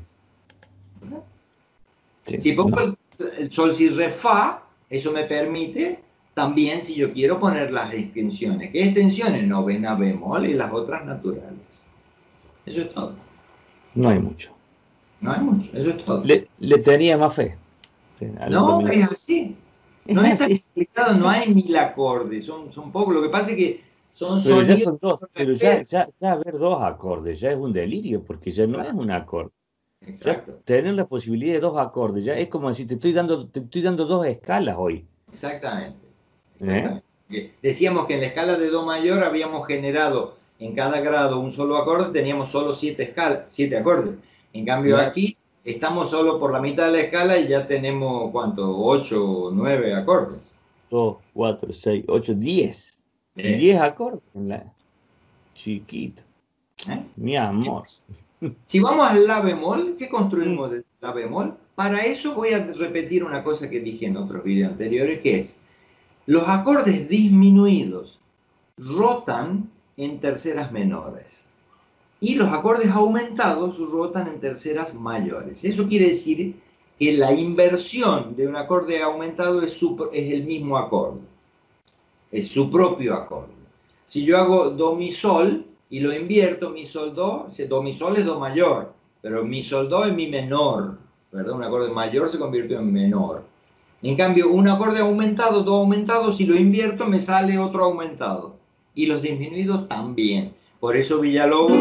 Sí, si pongo no. el, el sol, si, re, fa, eso me permite también, si yo quiero, poner las extensiones. ¿Qué extensiones? Novena, bemol y las otras naturales. Eso es todo.
No hay mucho.
No hay mucho, eso es todo.
Le, le tenía más fe.
No, es así. No es tan complicado, no hay mil acordes, son, son pocos. Lo que pasa es que son
pero
sonidos.
Ya son dos, pero ya, ya, ya haber dos acordes ya es un delirio, porque ya no es un acorde.
Exacto.
Ya tener la posibilidad de dos acordes, ya es como si te estoy dando, te estoy dando dos escalas hoy.
Exactamente. Exactamente. ¿Eh? Decíamos que en la escala de do mayor habíamos generado en cada grado un solo acorde, teníamos solo siete escalas, siete acordes. En cambio claro. Aquí estamos solo por la mitad de la escala y ya tenemos, ¿cuánto? ocho o nueve acordes.
dos, cuatro, seis, ocho, diez. ¿Eh? diez acordes en la... Chiquito. ¿Eh? Mi amor.
Si vamos al la bemol, ¿qué construimos de la bemol? Para eso voy a repetir una cosa que dije en otros videos anteriores, que es, los acordes disminuidos rotan en terceras menores y los acordes aumentados rotan en terceras mayores. Eso quiere decir que la inversión de un acorde aumentado es, su, es el mismo acorde, es su propio acorde. Si yo hago do, mi, sol y lo invierto, mi, sol, do, do, mi, sol es do mayor, pero mi, sol, do es mi menor, ¿verdad? Un acorde mayor se convirtió en menor. En cambio, un acorde aumentado, do aumentado, si lo invierto me sale otro aumentado. Y los disminuidos también. Por eso Villalobos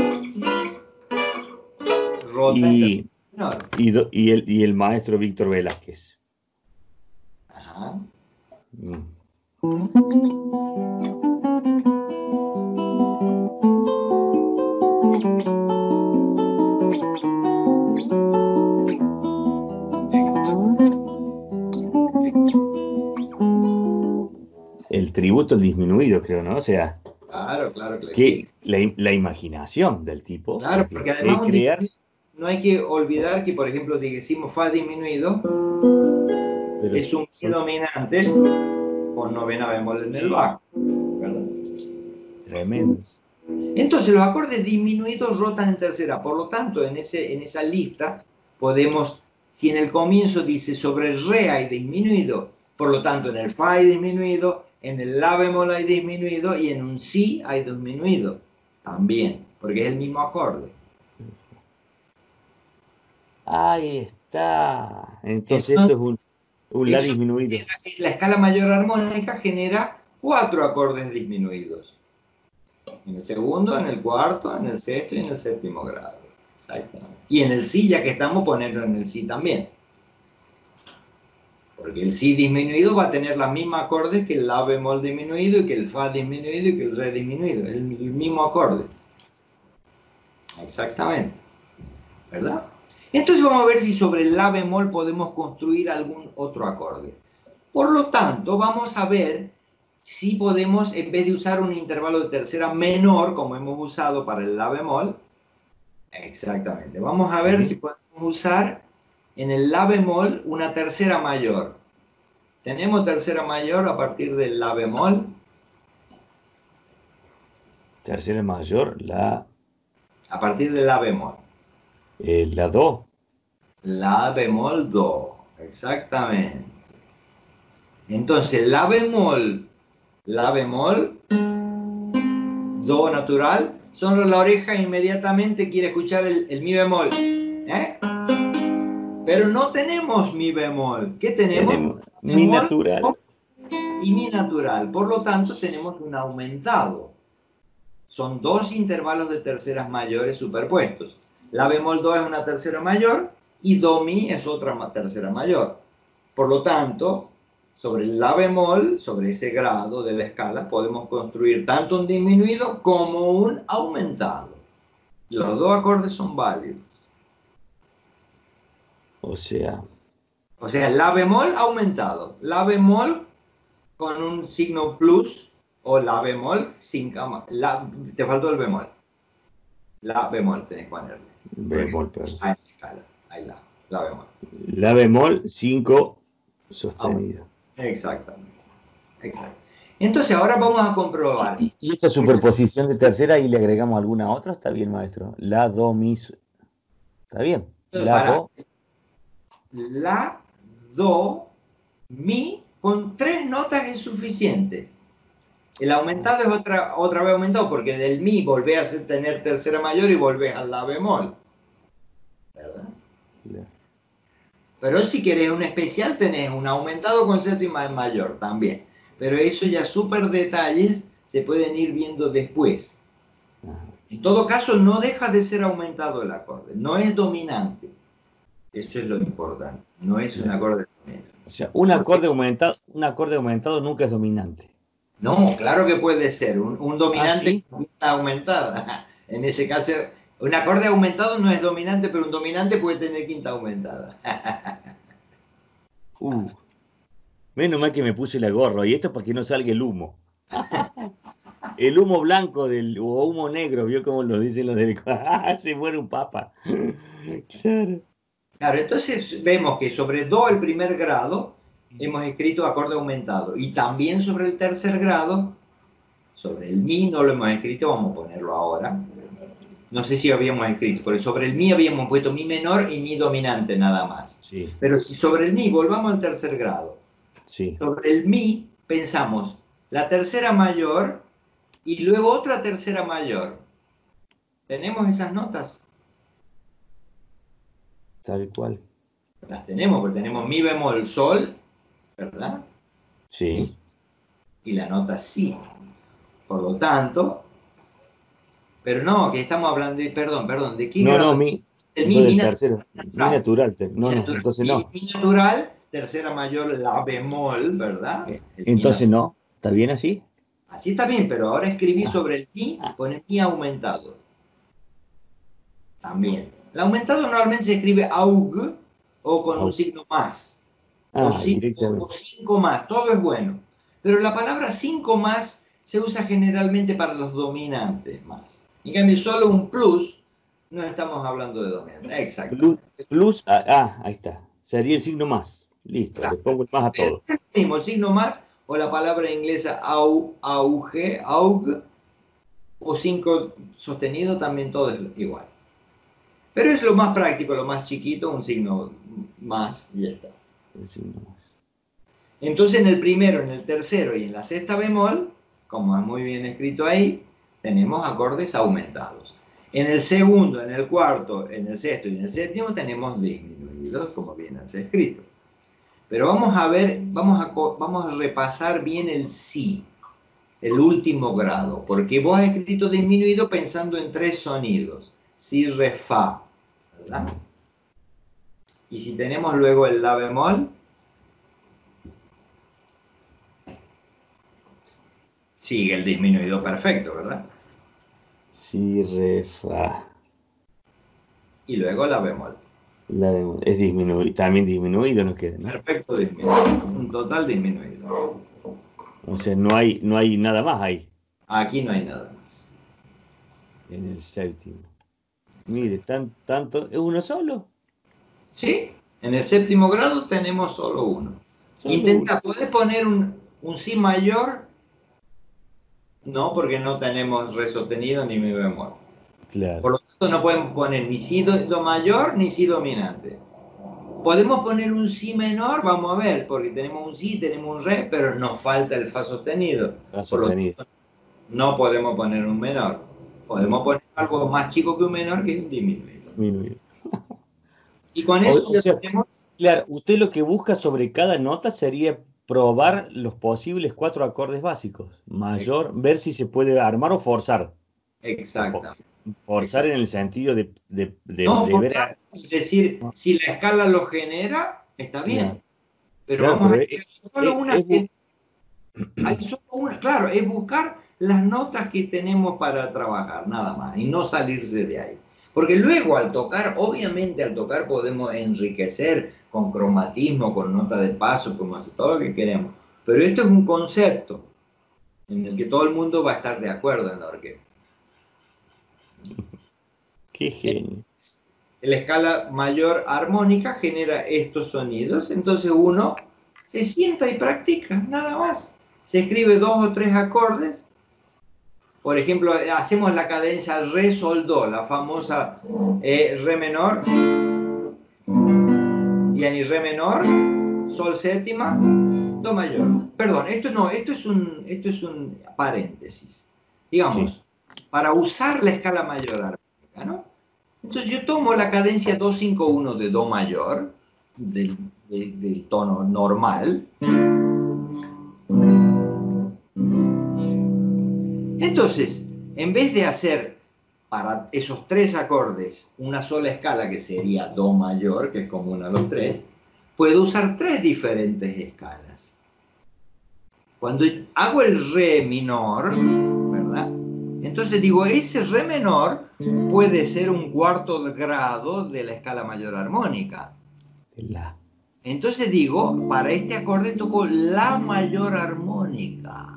rota
y, y, do, y, el, y el maestro Víctor Velázquez.
Ajá.
Mm. El tributo al disminuido, creo, ¿no? O sea,
claro, claro, claro
que
sí.
la, la imaginación del tipo.
Claro, porque, porque además un
crear...
no hay que olvidar que, por ejemplo, decimos fa disminuido, pero es un mi dominante con novena bemol en el bajo, ¿verdad?
Tremendos.
Entonces los acordes disminuidos rotan en tercera, por lo tanto en, ese, en esa lista podemos, si en el comienzo dice sobre el re hay disminuido, por lo tanto en el fa hay disminuido, en el la bemol hay disminuido y en un si hay disminuido también, porque es el mismo acorde.
Ahí está. Entonces, Entonces esto es un, un la disminuido.
La, la escala mayor armónica genera cuatro acordes disminuidos. En el segundo, en el cuarto, en el sexto y en el séptimo grado. Exactamente. Y en el si, ya que estamos, ponerlo en el si también. Porque el si disminuido va a tener los mismos acordes que el la bemol disminuido y que el fa disminuido y que el re disminuido. El, el mismo acorde. Exactamente. ¿Verdad? Entonces vamos a ver si sobre el la bemol podemos construir algún otro acorde. Por lo tanto, vamos a ver si podemos, en vez de usar un intervalo de tercera menor, como hemos usado para el la bemol, exactamente, vamos a ver sí. si podemos usar en el la bemol una tercera mayor. ¿Tenemos tercera mayor a partir del la bemol?
Tercera mayor, la...
A partir del la bemol.
Eh, la do.
La bemol do, exactamente. Entonces, la bemol, la bemol, do natural, sonora la oreja e inmediatamente quiere escuchar el, el mi bemol. ¿Eh? Pero no tenemos mi bemol. ¿Qué tenemos?
tenemos mi natural.
y mi natural. Por lo tanto, tenemos un aumentado. Son dos intervalos de terceras mayores superpuestos. La bemol dos es una tercera mayor y do mi es otra tercera mayor. Por lo tanto, sobre el la bemol, sobre ese grado de la escala, podemos construir tanto un disminuido como un aumentado. Los dos acordes son válidos.
O sea...
O sea, la bemol aumentado. La bemol con un signo plus o la bemol sin cama. La, te faltó el bemol. La bemol tenés que ponerle.
Bemol, pero...
Ahí, escala. Ahí la, la bemol.
La bemol cinco sostenido.
Exactamente. Exacto. Entonces ahora vamos a comprobar.
¿Y, y esta superposición de tercera y le agregamos alguna otra? ¿Está bien, maestro? La, do, mi... ¿Está bien? La,
Para,
do...
La, do, mi, con tres notas es suficiente. El aumentado es otra, otra vez aumentado, porque del mi volvés a tener tercera mayor y volvés al la bemol. ¿Verdad?
Yeah.
Pero si querés un especial, tenés un aumentado con séptima mayor también. Pero eso ya súper detalles se pueden ir viendo después. En todo caso, no deja de ser aumentado el acorde. No es dominante. Eso es lo importante. No es un acorde dominante.
O sea, un acorde aumentado, un acorde aumentado nunca es dominante.
No, claro que puede ser. Un, un dominante
¿Ah, sí?
con quinta aumentada. En ese caso, un acorde aumentado no es dominante, pero un dominante puede tener quinta aumentada.
Uh, menos mal que me puse la gorra. Y esto para que no salga el humo. El humo blanco del, o humo negro, ¿vio cómo lo dicen los del... Se muere un papa. Claro.
Claro, entonces vemos que sobre do el primer grado hemos escrito acorde aumentado. Y también sobre el tercer grado, sobre el mi no lo hemos escrito, vamos a ponerlo ahora. No sé si habíamos escrito, porque sobre el mi habíamos puesto mi menor y mi dominante nada más.
Sí.
Pero si sobre el mi, volvamos al tercer grado.
Sí.
Sobre el mi pensamos la tercera mayor y luego otra tercera mayor. ¿Tenemos esas notas?
Tal cual.
Las tenemos, porque tenemos mi bemol sol, ¿verdad?
Sí.
Y, y la nota si. Por lo tanto, pero no, que estamos hablando de, perdón, perdón, ¿de qué
No,
grado?
no, mi,
El
mi
mi, mi
tercero,
natural.
mi natural, te, no,
Mi
no,
natural,
entonces
mi,
no.
mi natural, tercera mayor, la bemol, ¿verdad? El
Entonces no, ¿está bien así?
Así está bien, pero ahora escribí
Ah.
sobre el mi, con el mi aumentado. También. El aumentado normalmente se escribe aug o con un signo más.
Ah,
o cinco más, todo es bueno. Pero la palabra cinco más se usa generalmente para los dominantes más. En cambio, solo un plus, no estamos hablando de dominantes. Exacto.
Plus, plus ah, ah, ahí está. Sería el signo más. Listo,
Claro.
le pongo el más a todo.
El mismo signo más, o la palabra inglesa au, auge, aug, o cinco sostenido, también todo es igual. Pero es lo más práctico, lo más chiquito, un signo más y ya está.
El signo más.
Entonces en el primero, en el tercero y en la sexta bemol, como es muy bien escrito ahí, tenemos acordes aumentados. En el segundo, en el cuarto, en el sexto y en el séptimo tenemos disminuidos, como bien está escrito. Pero vamos a ver, vamos a, vamos a repasar bien el si, el último grado, porque vos has escrito disminuido pensando en tres sonidos, si, re, fa, ¿verdad? Y si tenemos luego el la bemol, sigue el disminuido perfecto, ¿verdad?
Si, re, fa.
Y luego la bemol.
La bemol. Es disminuido, también disminuido nos queda, ¿no?
Perfecto disminuido, un total disminuido.
O sea, no hay, no hay nada más ahí.
Aquí no hay nada más.
En el séptimo. Mire, tan, tanto, ¿es uno solo?
Sí, en el séptimo grado tenemos solo uno. Solo Intenta, uno. ¿Podés poner un, un si mayor? No, porque no tenemos re sostenido ni mi bemol.
Claro.
Por lo tanto, no podemos poner ni si do, do mayor ni si dominante. Podemos poner un si menor, vamos a ver, porque tenemos un si, tenemos un re, pero nos falta el fa sostenido.
Fa sostenido.
Por lo tanto, no podemos poner un menor. Podemos poner algo más chico que un menor, que es un disminuido.
Disminuido.
Y con eso
o, o sea,
tenemos...
Claro, usted lo que busca sobre cada nota sería probar los posibles cuatro acordes básicos. Mayor, ver si se puede armar o forzar.
Exacto.
Forzar en el sentido de, de, de,
no,
de
forzar,
ver...
es decir, si la escala lo genera, está bien.
Claro.
Pero
Claro,
vamos
pero
a
es,
ir solo
es,
una
es,
que hay solo una, claro, es buscar las notas que tenemos para trabajar, nada más, y no salirse de ahí. Porque luego al tocar, obviamente al tocar podemos enriquecer con cromatismo, con nota de paso, con todo lo que queremos. Pero esto es un concepto en el que todo el mundo va a estar de acuerdo en la orquesta.
Qué genio.
La escala mayor armónica genera estos sonidos, entonces uno se sienta y practica, nada más. Se escribe dos o tres acordes. Por ejemplo, hacemos la cadencia re, sol, do, la famosa eh, re menor, y en re menor, sol séptima, do mayor. Perdón, esto no, esto es un, esto es un paréntesis. Digamos, sí. Para usar la escala mayor armónica, ¿no? Entonces yo tomo la cadencia dos cinco uno de do mayor, del, de, del tono normal. Entonces, en vez de hacer para esos tres acordes una sola escala que sería do mayor, que es común a los tres, puedo usar tres diferentes escalas. Cuando hago el re menor, ¿verdad? Entonces digo, ese re menor puede ser un cuarto de grado de la escala mayor armónica.
La.
Entonces digo, para este acorde toco la mayor armónica.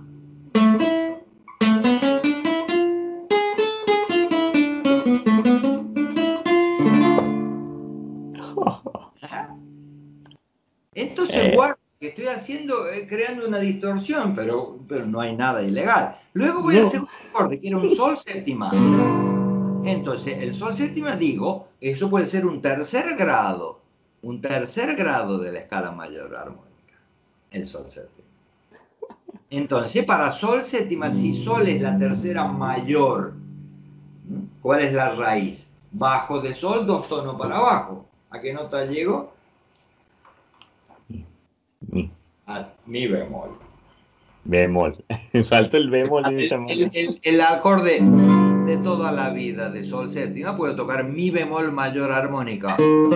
Entonces
Eh.
guardo que estoy haciendo, eh, creando una distorsión, pero, pero no hay nada ilegal. Luego voy
No.
al segundo acorde, que era un sol séptima. Entonces, el sol séptima, digo, eso puede ser un tercer grado, un tercer grado de la escala mayor armónica, el sol séptima. Entonces, para sol séptima, si sol es la tercera mayor, ¿cuál es la raíz? Bajo de sol, dos tonos para abajo. ¿A qué nota llego?
Mi.
A mi bemol.
Bemol. Faltó el bemol de esa
El,
manera.
el, el, el acorde de toda la vida de sol séptima puedo tocar mi bemol mayor armónica.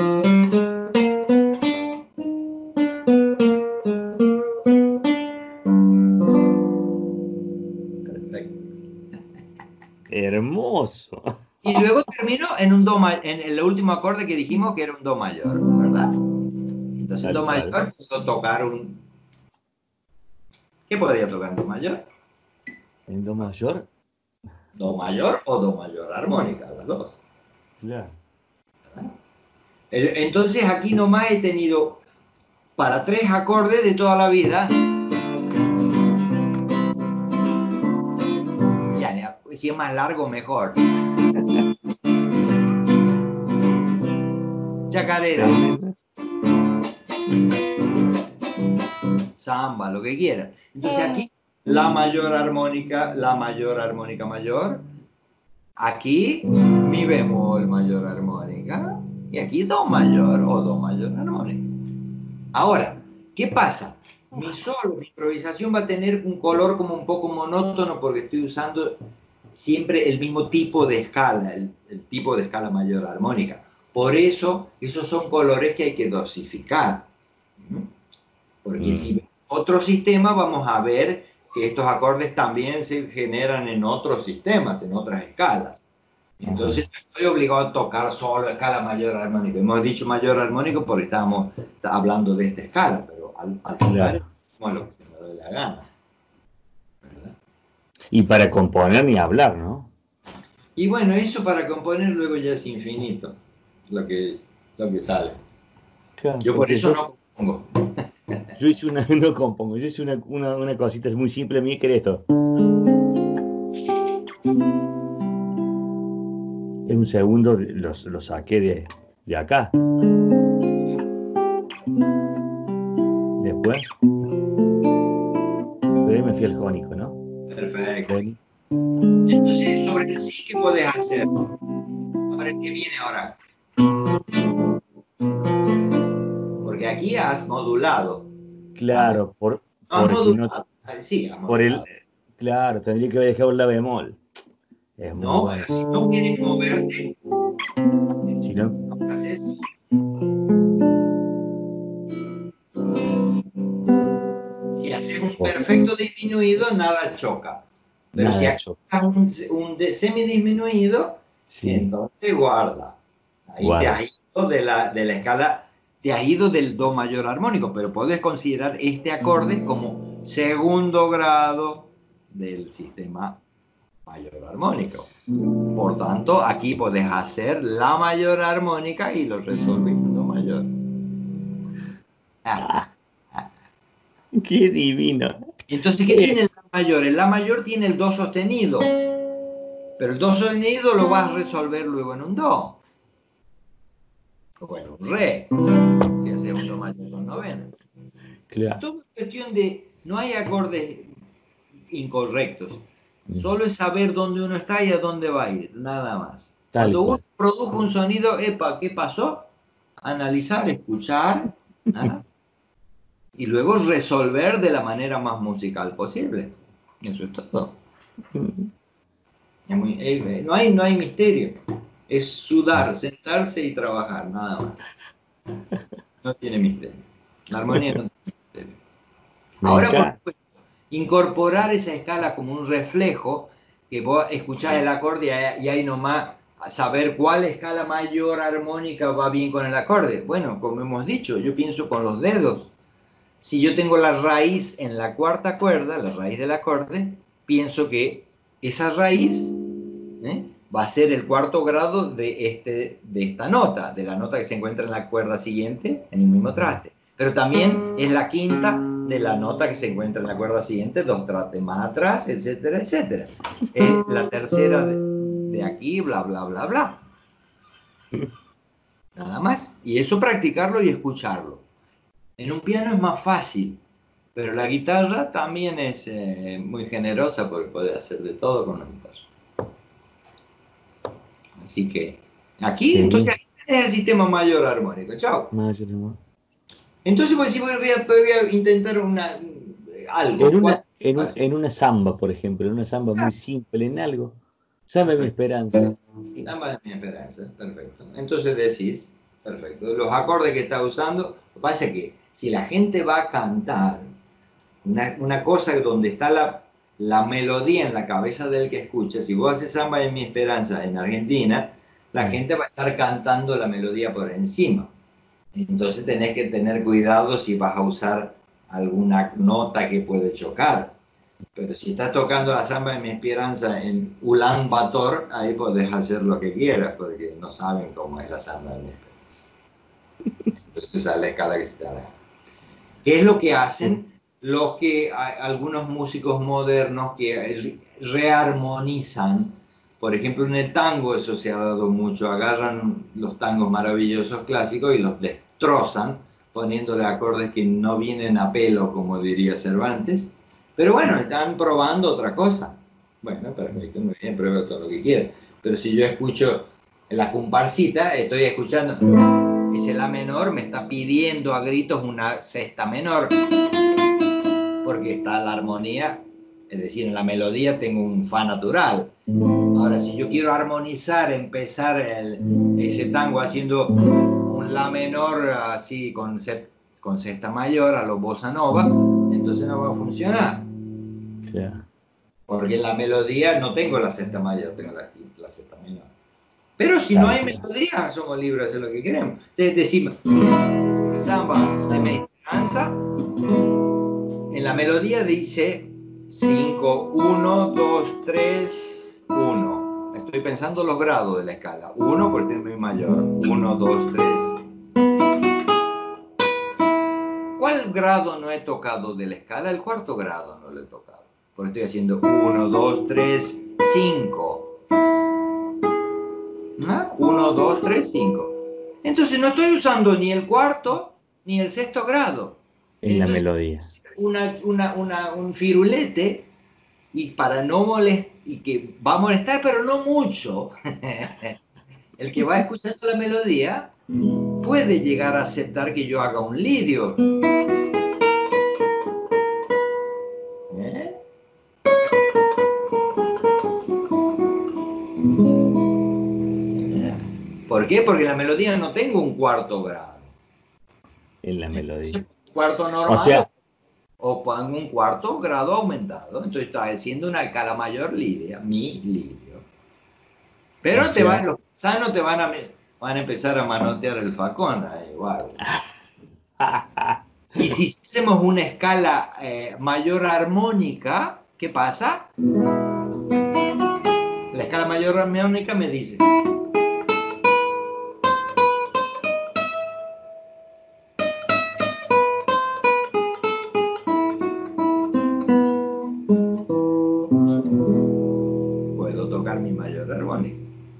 Perfecto.
Hermoso.
Y luego termino en un do mayor, en el último acorde que dijimos que era un do mayor, ¿verdad? Entonces en do mayor puedo tocar un... ¿Qué podría tocar en do mayor?
¿En do mayor?
Do mayor o do mayor armónica, las dos.
Claro.
Entonces aquí nomás he tenido para tres acordes de toda la vida. Ya, si es más largo, mejor. Chacarera. Samba, lo que quieras. Entonces aquí la mayor armónica, la mayor armónica mayor. Aquí mi bemol mayor armónica. Y aquí do mayor o do mayor armónica. Ahora, ¿qué pasa? Mi solo, mi improvisación va a tener un color como un poco monótono porque estoy usando siempre el mismo tipo de escala, el, el tipo de escala mayor armónica. Por eso, esos son colores que hay que dosificar. Porque mm. si otro sistema, vamos a ver que estos acordes también se generan en otros sistemas, en otras escalas. Entonces, uh-huh. estoy obligado a tocar solo escala mayor armónica. Hemos dicho mayor armónico porque estamos hablando de esta escala, pero al, al tocar es lo que se me dé la gana. ¿Verdad?
Y para componer ni hablar, ¿no?
Y bueno, eso para componer luego ya es infinito, lo que, lo que sale. Claro, yo por eso yo, no compongo.
Yo hice una, no compongo, yo hice una, una, una cosita muy simple, mí que era esto. En un segundo los, los saqué de, de acá. Después. Pero ahí me fui al jónico, ¿no?
Perfecto. Ven. Entonces, sobre el sí, ¿qué puedes hacer? A ver qué viene ahora. Porque aquí has modulado.
Claro, por,
No,
porque no,
modulado. Sí,
por el,
modulado.
claro, tendría que haber dejado la bemol. Es muy
No,
bueno.
pero si no quieres moverte,
Si no,
haces eso. Si haces un
por
perfecto disminuido, nada choca. Pero si
nada,
haces
Choc.
un, un de- semidisminuido,
Sí,
entonces guarda. Ahí te
guarda.
has ido de la, de la escala, te has ido del do mayor armónico, pero podés considerar este acorde como segundo grado del sistema mayor armónico. Por tanto, aquí podés hacer la mayor armónica y lo resolvés en do mayor.
Ah, qué divino.
Entonces, ¿qué
Eh,
tiene el la mayor? El la mayor tiene el do sostenido, pero el do sostenido lo vas a resolver luego en un do, o en un re, si haces un do mayor con novena. Es
claro.
todo cuestión de, no hay acordes incorrectos,
Mm,
solo es saber dónde uno está y a dónde va a ir, nada más.
tal
Cuando uno
cual.
produjo un sonido, epa, ¿qué pasó? Analizar, escuchar, ¿ah? Y luego resolver de la manera más musical posible. Eso es todo. Es muy, eh, no, hay, no hay misterio. Es sudar, sentarse y trabajar, nada más. No tiene misterio. La armonía no tiene misterio.
Me
Ahora, por
encanta.
supuesto, incorporar esa escala como un reflejo, que vos escuchás el acorde y ahí nomás saber cuál escala mayor armónica va bien con el acorde. Bueno, como hemos dicho, yo pienso con los dedos. Si yo tengo la raíz en la cuarta cuerda, la raíz del acorde, pienso que esa raíz, ¿eh?, va a ser el cuarto grado de, este, de esta nota, de la nota que se encuentra en la cuerda siguiente, en el mismo traste. Pero también es la quinta de la nota que se encuentra en la cuerda siguiente, dos trastes más atrás, etcétera, etcétera. Es la tercera de, de aquí, bla, bla, bla, bla. Nada más. Y eso practicarlo y escucharlo. En un piano es más fácil, pero la guitarra también es eh, muy generosa porque puede hacer de todo con la guitarra. Así que aquí,
Qué
entonces,
bien.
aquí tenés el sistema mayor armónico. Chao.
Mayor amor.
Entonces, pues, si voy a, voy a intentar una,
En
algo,
una,
cuatro
en un-
espacios.
en una samba, por ejemplo, en una samba muy
Ah,
simple, en algo. Samba mi
perfecto.
esperanza. Sí.
Samba de mi esperanza. Perfecto. Entonces decís, perfecto. Los acordes que está usando, lo que pasa es que si la gente va a cantar, Una, una cosa donde está la, la melodía en la cabeza del que escucha. Si vos haces Samba de mi esperanza en Argentina, la
Mm,
gente va a estar cantando la melodía por encima. Entonces tenés que tener cuidado si vas a usar alguna nota que puede chocar. Pero si estás tocando la Samba de mi esperanza en Ulan Bator, ahí podés hacer lo que quieras, porque no saben cómo es la Samba de mi esperanza. Entonces esa es la escala que se te da. ¿Qué es lo que hacen los que hay algunos músicos modernos que rearmonizan? Por ejemplo, en el tango eso se ha dado mucho. Agarran los tangos maravillosos clásicos y los destrozan poniéndole acordes que no vienen a pelo, como diría Cervantes. Pero bueno, están probando otra cosa. Bueno, perfecto, muy bien, prueba todo lo que quieran. Pero si yo escucho la comparsita, estoy escuchando ese la menor, me está pidiendo a gritos una sexta menor, porque está la armonía, es decir, en la melodía tengo un fa natural. Ahora, si yo quiero armonizar, empezar el, ese tango haciendo un la menor así con, con sexta mayor a lo bossa nova, entonces no va a funcionar.
claro.
Porque en la melodía no tengo la sexta mayor, tengo la, la sexta menor. Pero si no
Tal
hay
cual.
melodía, somos libres de hacer lo que queremos. Es decir, Samba de mi
Samba.
esperanza, en la melodía dice cinco, uno, dos, tres, uno. Estoy pensando los grados de la escala. uno porque es mi mayor. uno, dos, tres. ¿Cuál grado no he tocado de la escala? El cuarto grado no lo he tocado. Porque estoy haciendo uno, dos, tres, cinco. ¿No? uno, dos, tres, cinco. Entonces no estoy usando ni el cuarto ni el sexto grado.
En la melodía.
Entonces, una, una, una, un firulete, y para no molestar, y que va a molestar, pero no mucho, el que va escuchando la melodía puede llegar a aceptar que yo haga un lidio. ¿Por qué? Porque en la melodía no tengo un cuarto grado.
En la melodía.
Cuarto normal,
O sea,
o pongo un cuarto grado aumentado. Entonces está haciendo una escala mayor lidia, mi lidio. Pero
o
te van,
sea,
los sanos te van a, van a empezar a manotear el facón ahí, igual. Y si hacemos una escala eh, mayor armónica, ¿qué pasa? La escala mayor armónica me dice. Puedo tocar mi mayor armónica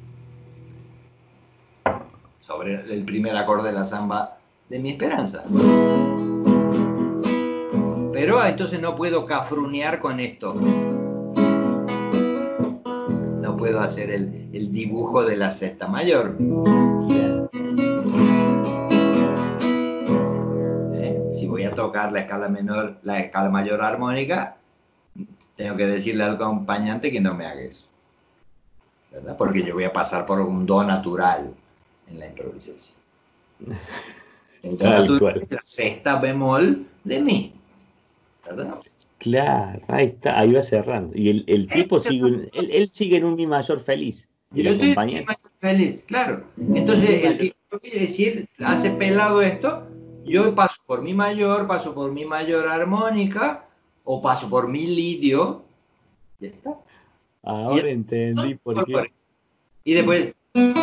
sobre el primer acorde de la samba de mi esperanza. Pero entonces no puedo cafrunear con esto. No puedo hacer el, el dibujo de la sexta mayor. ¿Eh? Si voy a tocar la escala menor, la escala mayor armónica, tengo que decirle al acompañante que no me haga eso, ¿verdad? Porque yo voy a pasar por un do natural en la improvisación. El do natural es la sexta bemol de mi, ¿verdad?
Claro, ahí está, ahí va cerrando. Y el, el tipo sigue, un, él, él sigue en un mi mayor feliz.
Yo estoy en un mi mayor feliz, claro. Entonces, el tipo, es decir, hace pelado esto, yo paso por mi mayor, paso por mi mayor armónica, o paso por mi lidio, ya está.
Ahora y entendí ¿no? por qué.
Y después,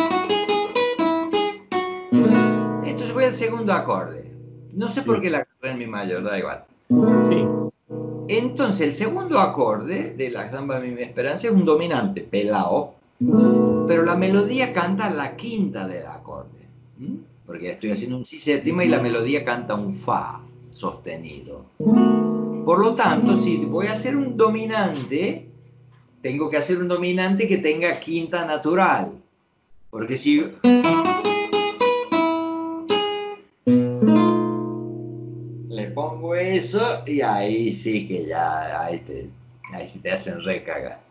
entonces voy al segundo acorde. No sé sí. por qué la agarré en mi mayor, da igual.
Sí.
Entonces, el segundo acorde de la samba de mi esperanza es un dominante, pelao, pero la melodía canta la quinta del acorde. ¿Mm? Porque estoy haciendo un si séptima y la melodía canta un fa sostenido. Por lo tanto, si voy a hacer un dominante, tengo que hacer un dominante que tenga quinta natural. Porque si... le pongo eso y ahí sí que ya, ahí, te, ahí sí te hacen recagar.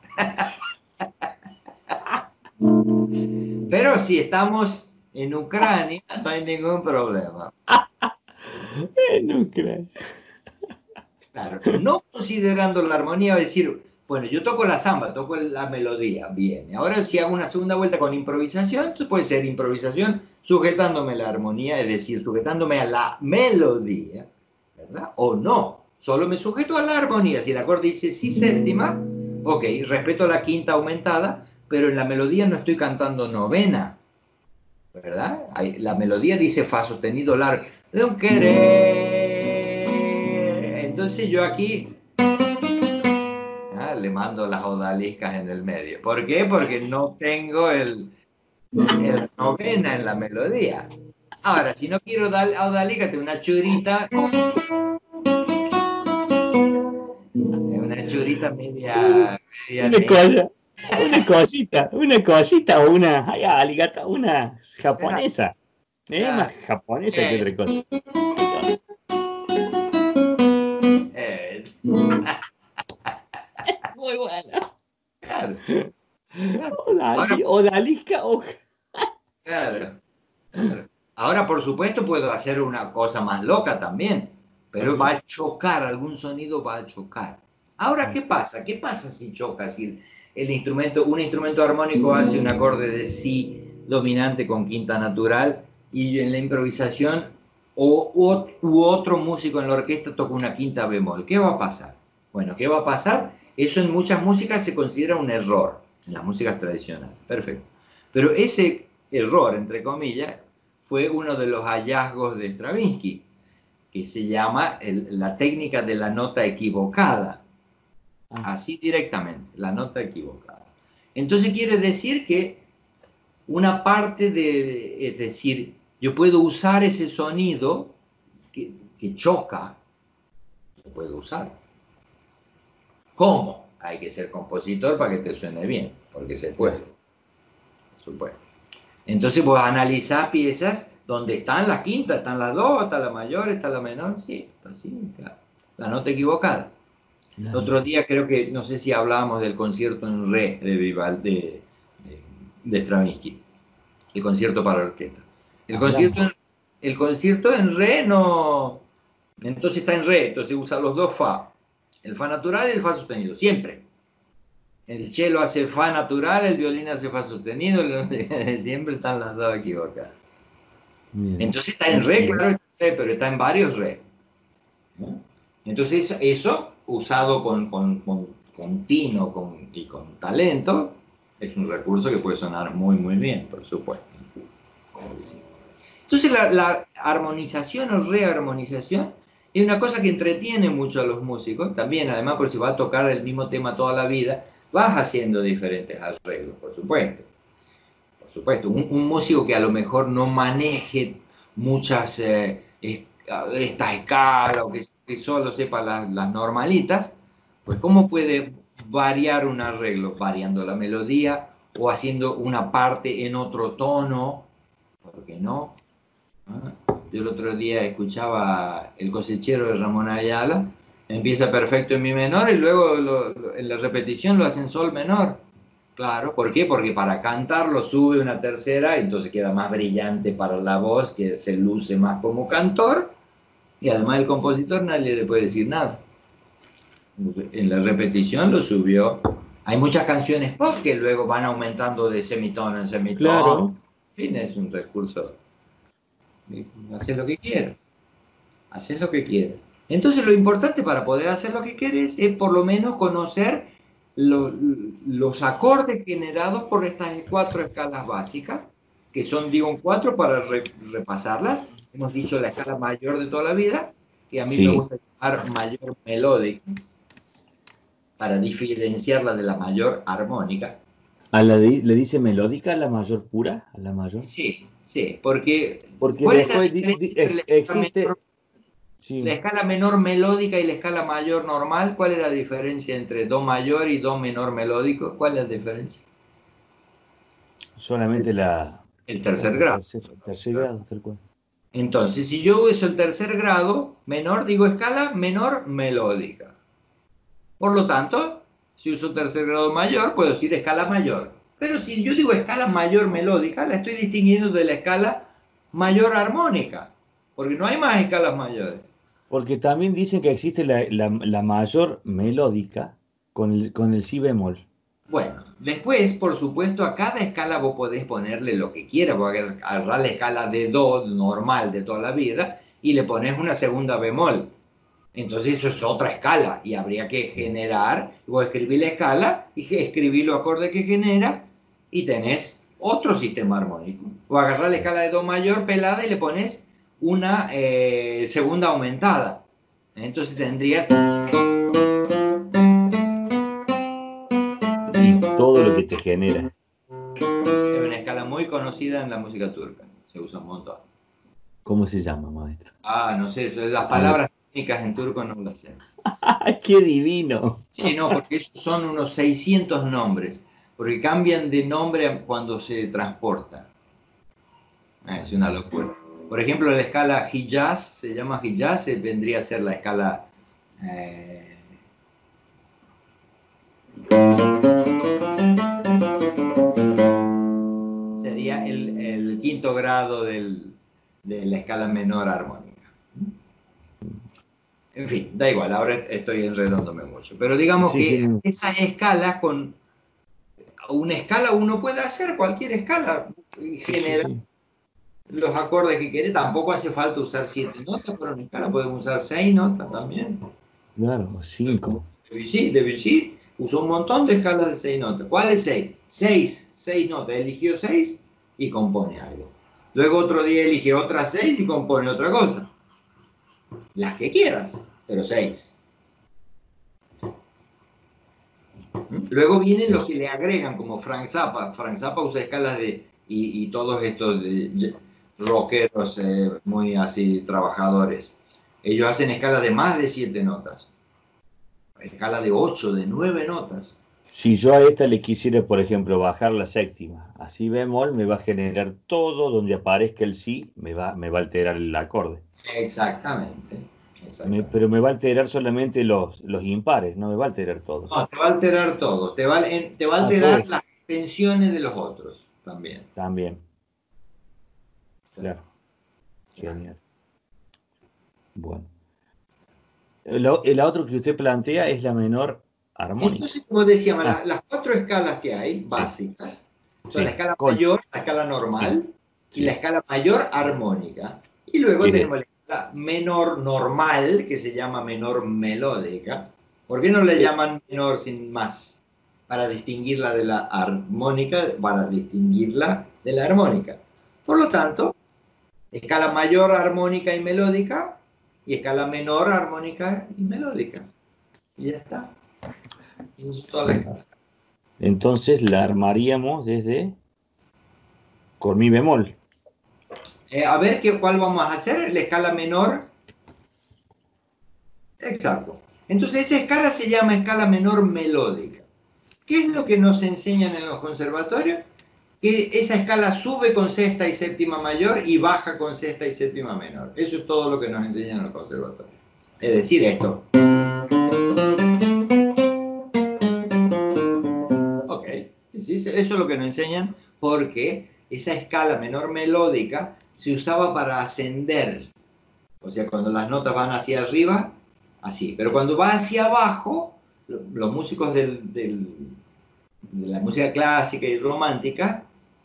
Pero si estamos en Ucrania, no hay ningún problema.
En Ucrania.
Claro, no considerando la armonía, es decir, bueno, yo toco la samba, toco la melodía, bien. Ahora si hago una segunda vuelta con improvisación, entonces puede ser improvisación sujetándome a la armonía, es decir, sujetándome a la melodía, ¿verdad? O no, solo me sujeto a la armonía. Si el acorde dice si séptima, ok, respeto la quinta aumentada, pero en la melodía no estoy cantando novena, ¿verdad? La melodía dice fa sostenido largo, de un querer. Entonces yo aquí ah, le mando las odaliscas en el medio. ¿Por qué? Porque no tengo el, el novena en la melodía. Ahora, si no quiero dar odalisca, tengo una churita. Una churita media... media
una, cosa, una cosita, una cosita o una, ay, aligata, una japonesa. Es eh, más japonesa que otra cosa.
Eh.
Muy bueno.
Claro.
Odali, odalisca o...
Claro, claro. Ahora, por supuesto, puedo hacer una cosa más loca también, pero va a chocar, algún sonido va a chocar. Ahora, ¿qué pasa? ¿Qué pasa si choca? Si el instrumento, un instrumento armónico hace un acorde de si dominante con quinta natural y en la improvisación o, u, u otro músico en la orquesta toca una quinta bemol. ¿Qué va a pasar? Bueno, ¿qué va a pasar? Eso en muchas músicas se considera un error, en las músicas tradicionales. Perfecto. Pero ese error, entre comillas, fue uno de los hallazgos de Stravinsky, que se llama el, la técnica de la nota equivocada. Así directamente, la nota equivocada. Entonces quiere decir que una parte de, es decir, yo puedo usar ese sonido que, que choca, lo puedo usar. ¿Cómo? Hay que ser compositor para que te suene bien, porque se puede, por supuesto. Entonces vos analizás piezas donde están las quintas, están las dos, está la mayor, está la menor, sí, sí, claro. La nota equivocada. No. Otro día creo que, no sé si hablábamos del concierto en re de Vivaldi, de, de, de Stravinsky. el concierto para orquesta. El
Ah,
concierto, en, el concierto en re no... Entonces está en re, entonces usa los dos fa. El fa natural y el fa sostenido, siempre. El cello hace fa natural, el violín hace fa sostenido, siempre están las dos equivocadas. Bien. Entonces está en re, claro, está en re, pero está en varios re. Entonces eso, usado con, con, con, con tino con, y con talento, es un recurso que puede sonar muy, muy bien, por supuesto. Entonces la, la armonización o rearmonización es una cosa que entretiene mucho a los músicos, también además por si vas a tocar el mismo tema toda la vida, vas haciendo diferentes arreglos, por supuesto. Por supuesto, un, un músico que a lo mejor no maneje muchas eh, estas escalas o que, que solo sepa las, las normalitas, pues ¿cómo puede variar un arreglo? Variando la melodía o haciendo una parte en otro tono, ¿por qué no? Yo el otro día escuchaba El cosechero de Ramón Ayala, empieza perfecto en mi menor y luego lo, lo, en la repetición lo hace en sol menor. Claro, ¿por qué? Porque para cantarlo sube una tercera y entonces queda más brillante para la voz, que se luce más como cantor, y además el compositor nadie le puede decir nada. En la repetición lo subió. Hay muchas canciones pop que luego van aumentando de semitono en semitono. Claro. En fin, es un recurso. Haces lo que quieras. Haces lo que quieras. Entonces lo importante para poder hacer lo que quieres es por lo menos conocer lo, los acordes generados por estas cuatro escalas básicas, que son, digo, cuatro para re, repasarlas. Hemos dicho la escala mayor de toda la vida, que a mí sí. me gusta llamar mayor melódica, para diferenciarla de la mayor armónica.
¿A la de, le dice melódica a la mayor pura? ¿A la mayor?
Sí, sí, porque...
Porque después di, di, ex, existe...
Menor, sí. La escala menor melódica y la escala mayor normal, ¿cuál es la diferencia entre do mayor y do menor melódico? ¿Cuál es la diferencia?
Solamente la...
El tercer grado.
El tercer, tercer grado, tal cual.
Entonces, si yo uso el tercer grado menor, digo escala menor melódica. Por lo tanto, si uso tercer grado mayor, puedo decir escala mayor. Pero si yo digo escala mayor melódica, la estoy distinguiendo de la escala mayor armónica, porque no hay más escalas mayores.
Porque también dicen que existe la, la, la mayor melódica con el, con el si bemol.
Bueno, después, por supuesto, a cada escala vos podés ponerle lo que quieras, vos agarrás la escala de do normal de toda la vida y le pones una segunda bemol. Entonces eso es otra escala y habría que generar, vos escribís la escala y escribís los acordes que genera y tenés otro sistema armónico. O agarrás la escala de do mayor pelada y le pones una eh, segunda aumentada. Entonces tendrías...
Y todo lo que te genera.
Es una escala muy conocida en la música turca, se usa un montón.
¿Cómo se llama, maestro?
Ah, no sé, las palabras técnicas en turco no las sé.
¡Qué divino!
Sí, no, porque esos son unos seiscientos nombres, porque cambian de nombre cuando se transportan. Es una locura. Por ejemplo, la escala Hijaz, se llama Hijaz, vendría a ser la escala... Eh, sería el, el quinto grado del, de la escala menor armónica. En fin, da igual, ahora estoy enredándome mucho. Pero digamos sí, que sí. Esas escalas, con una escala uno puede hacer cualquier escala y generar sí, sí. los acordes que quiere. Tampoco hace falta usar siete notas para una escala, podemos usar seis notas también.
Claro, cinco.
Debussy, Debussy usó un montón de escalas de seis notas. ¿Cuál es seis? Seis, seis notas. Eligió seis y compone algo. Luego otro día elige otras seis y compone otra cosa. Las que quieras, pero seis. Luego vienen los que le agregan, como Frank Zappa. Frank Zappa usa escalas de... Y, y todos estos de, rockeros eh, muy así, trabajadores. Ellos hacen escalas de más de siete notas. Escala de ocho, de nueve notas.
Si yo a esta le quisiera, por ejemplo, bajar la séptima, así bemol, me va a generar todo donde aparezca el si, me va, me va a alterar el acorde.
Exactamente.
Me, pero me va a alterar solamente los, los impares, no me va a alterar todo.
No, te va a alterar todo. Te va, te va a alterar ah, las tensiones de los otros también.
También.
está.
Claro. Genial. Bueno. El, o- el otro que usted plantea es la menor armónica.
Entonces, como decíamos,
Ah,
la- las cuatro escalas que hay,
sí,
básicas, son
sí.
la escala
Con,
mayor, la escala
sí,
normal y la
sí.
escala mayor armónica. Y luego
¿Qué es
tenemos la escala menor normal, que se llama menor melódica. ¿Por qué no le
esto?
llaman menor sin más? Para distinguirla de la armónica, para distinguirla de la armónica. Por lo tanto, escala mayor armónica y melódica y escala menor armónica y melódica. Y ya está. Esas son todas las escalas.
Entonces la armaríamos desde con mi bemol.
Eh, a ver qué, cuál vamos a hacer, la escala menor. Exacto. Entonces esa escala se llama escala menor melódica. ¿Qué es lo que nos enseñan en los conservatorios? Que esa escala sube con sexta y séptima mayor y baja con sexta y séptima menor. Eso es todo lo que nos enseñan en los conservatorios. Es decir, esto. Ok, sí, eso es lo que nos enseñan porque esa escala menor melódica se usaba para ascender. O sea, cuando las notas van hacia arriba, así. Pero cuando va hacia abajo, los músicos del, del, de la música clásica y romántica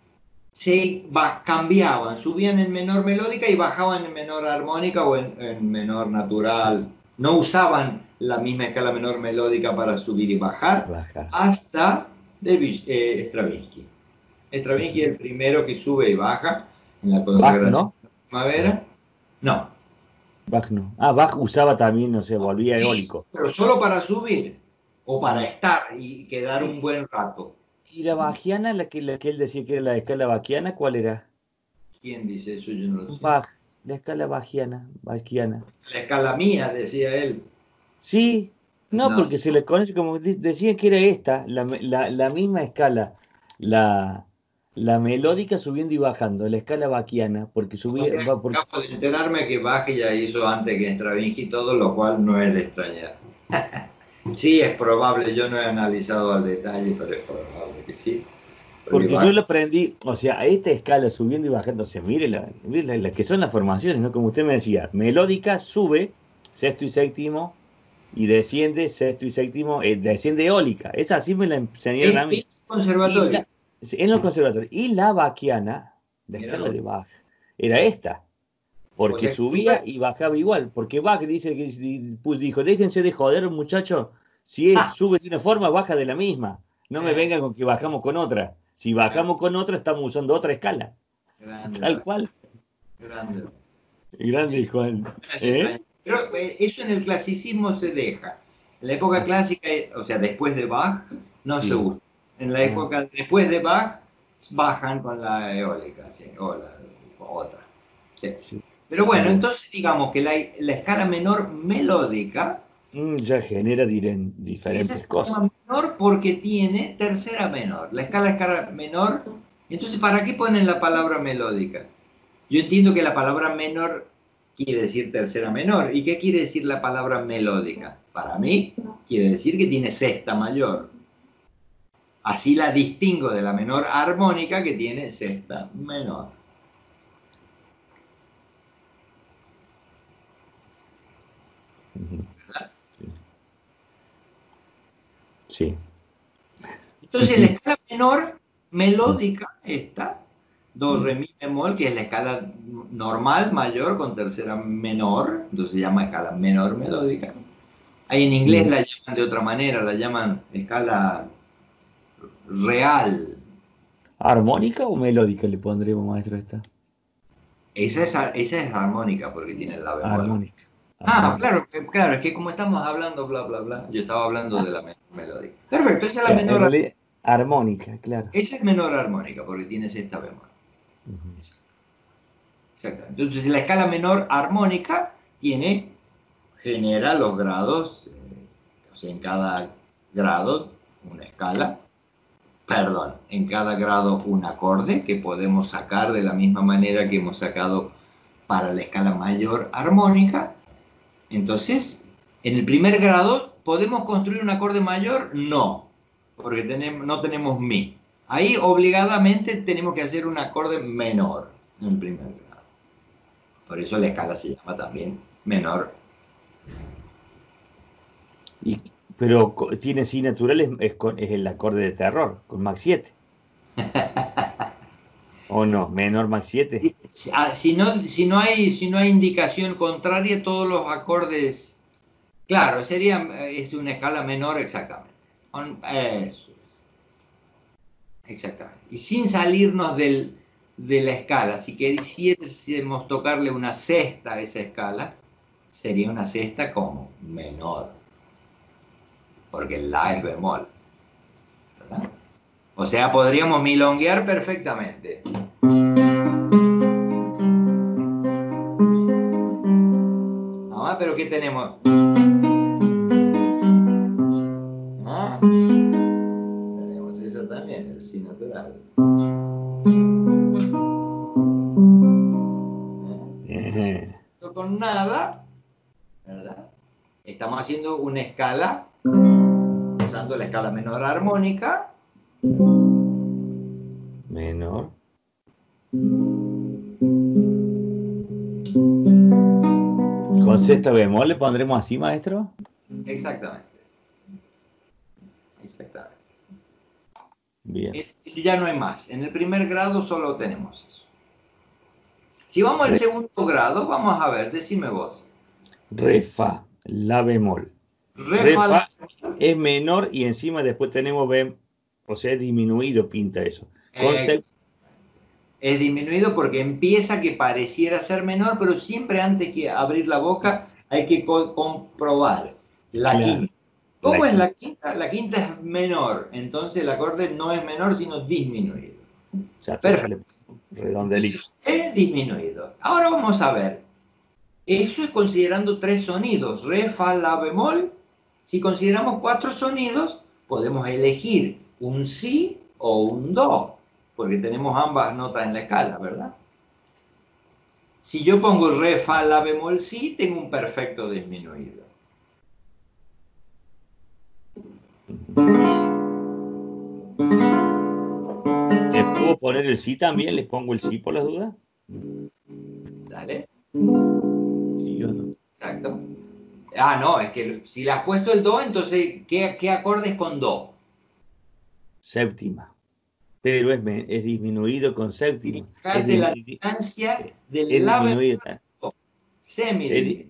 se va, cambiaban, subían en menor melódica y bajaban en menor armónica o en, en menor natural. No usaban la misma escala menor melódica para subir y bajar
Bajar.
hasta David, eh, Stravinsky. Stravinsky es el primero que sube y baja en la
Bach,
consagración
¿no?
de la primavera. No,
Bach no. Ah, Bach usaba también, no sé, volvía
sí,
eólico.
pero solo para subir o para
Y,
estar y quedar un
y,
buen rato.
y la bajiana, la que, la que él decía que era la escala bajiana, ¿cuál era?
¿Quién dice eso? Yo no lo sé.
Bach, la escala bajiana, bajiana.
La escala mía, decía él.
Sí, no,
No
porque
sé.
se le conoce como de- decían que era esta, la, me- la, la misma escala, la, la melódica subiendo y bajando, la escala baquiana, porque
O
subía,
sea,
va porque,
acabo de enterarme que Bach ya hizo antes que Stravinsky todo, lo cual no es de extrañar. Sí, es probable, yo no he analizado al detalle, pero es probable que sí. Porque
porque yo
Bach,
lo aprendí, o sea, a esta escala subiendo y bajando, o sea, mire, la, mire la- las que son las formaciones, ¿no? Como usted me decía, melódica sube, sexto y séptimo, y desciende, sexto y séptimo, eh, desciende eólica, esa así me la enseñaron
en
a
el
mí. Y
conservatorio.
la, en los conservatorios. Y la baquiana, la
Mira,
escala de Bach, era esta.
o
Porque
sea, que
subía
sube.
y bajaba igual. Porque Bach dice que pues dijo, déjense de joder, muchachos. Si es,
¡Ah!
sube de una forma, baja de la misma. No me
Eh,
vengan con que bajamos con otra. Si bajamos con otra, estamos usando otra escala.
grande,
Tal
Bach,
cual.
grande.
Grande Juan. ¿Eh?
Pero eh, eso en el clasicismo se deja. En la época
Ah,
clásica, eh, o sea, después de Bach, no se
sí.
usa. En la
Ah,
época después de Bach, bajan con la eólica, sí, o la otra. Sí.
sí.
Pero bueno,
Bien.
entonces digamos que la, la escala menor melódica,
Mm, ya genera diren-
esa
diferentes
se
cosas.
llama menor porque tiene tercera menor. La escala escala menor. Entonces, ¿para qué ponen la palabra melódica? Yo entiendo que la palabra menor quiere decir tercera menor. ¿Y qué quiere decir la palabra melódica? Para mí, quiere decir que tiene sexta mayor. Así la distingo de la menor armónica que tiene sexta menor.
Ujú. Sí. Sí.
Entonces, la escala menor
Mm,
melódica, esta, do,
mm,
re, mi, bemol, que es la escala normal mayor con tercera menor, entonces se llama escala menor melódica. Ahí en inglés
bien.
la llaman de otra manera, la llaman escala real.
¿Armónica o melódica le pondremos, maestro, esta?
Esa es, esa es armónica porque tiene la bemol.
Armónica.
Ah,
Armónica.
claro, claro, es que como estamos hablando bla, bla, bla, yo estaba hablando de la menor melódica. Perfecto, esa es la
Ya, en
menor,
realidad, armónica, claro.
esa es menor armónica porque tiene sexta bemol.
Ujú.
Exactamente. Entonces la escala menor armónica tiene, genera los grados, eh, o sea, en cada grado una escala, perdón, en cada grado un acorde que podemos sacar de la misma manera que hemos sacado para la escala mayor armónica. Entonces, en el primer grado, ¿podemos construir un acorde mayor? No, porque tenemos, no tenemos mi. Ahí obligadamente tenemos que hacer un acorde menor en el primer grado. Por eso la escala se llama también menor.
Y, pero tiene si natural, es, es, con, es el acorde de terror, con Mach siete. ¿O no? ¿Menor Mach siete?
Si, si, no, si, no hay, si no hay indicación contraria, todos los acordes... Claro, sería es una escala menor exactamente. Eso es. Exactamente. Y sin salirnos del, de la escala, si quisiésemos tocarle una sexta a esa escala, sería una sexta como menor. Porque el La es bemol. ¿Verdad? O sea, podríamos milonguear perfectamente. Ah, pero ¿qué tenemos? Ah, tenemos eso también, el Si natural. ¿Eh? No con nada, ¿verdad? Estamos haciendo una escala, usando la escala menor armónica.
Menor. ¿Con sexta bemol le pondremos así, maestro?
Exactamente. Exactamente.
Bien.
Ya no hay más. En el primer grado solo tenemos eso. Si vamos al segundo grado, vamos a ver, decime vos.
Re, fa, la bemol.
Re,
Re,
fa,
fa es menor y encima después tenemos bem, o sea, es disminuido, pinta eso. Con
eh, es disminuido porque empieza que pareciera ser menor, pero siempre antes que abrir la boca hay que co comprobar la
claro,
quinta. ¿Cómo
la
es
quinta.
la quinta? La quinta es menor, entonces el acorde no es menor, sino disminuido.
Ya,
Perfecto.
Redondelito.
Es disminuido. Ahora vamos a ver. Eso es considerando tres sonidos, re, fa, la bemol. Si consideramos cuatro sonidos, podemos elegir un si o un do, porque tenemos ambas notas en la escala, ¿verdad? Si yo pongo re, fa, la bemol, si, tengo un perfecto disminuido.
¿Le puedo poner el si también? ¿Les pongo el si por las dudas?
¿Dale?
Sí o no.
Exacto. Ah, no, es que si le has puesto el do, entonces, ¿qué, qué acordes con do?
Séptima. Pero es, es disminuido con séptima. Es,
De la
di,
distancia del
es
la
disminuido.
bemol, semidisminuido.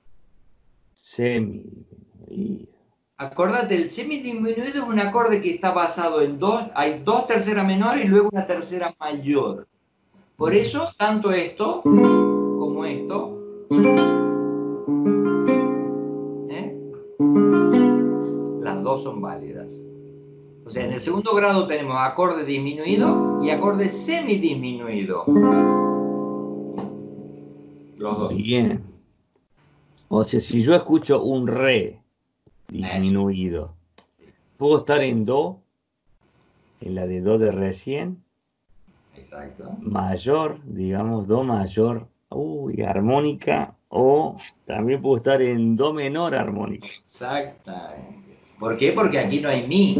Semidisminuido.
Acordate, el semidisminuido es un acorde que está basado en dos, hay dos terceras menores y luego una tercera mayor. Por eso, tanto esto como esto, ¿eh? Las dos son válidas. O sea, en el segundo grado tenemos acorde disminuido y acorde semidisminuido. Los dos.
Bien. O sea, si yo escucho un re disminuido, ¿puedo estar en do? En la de do de recién.
Exacto.
Mayor, digamos, do mayor, uy, armónica, o también puedo estar en do menor armónica.
Exactamente. ¿Por qué? Porque aquí no hay mi.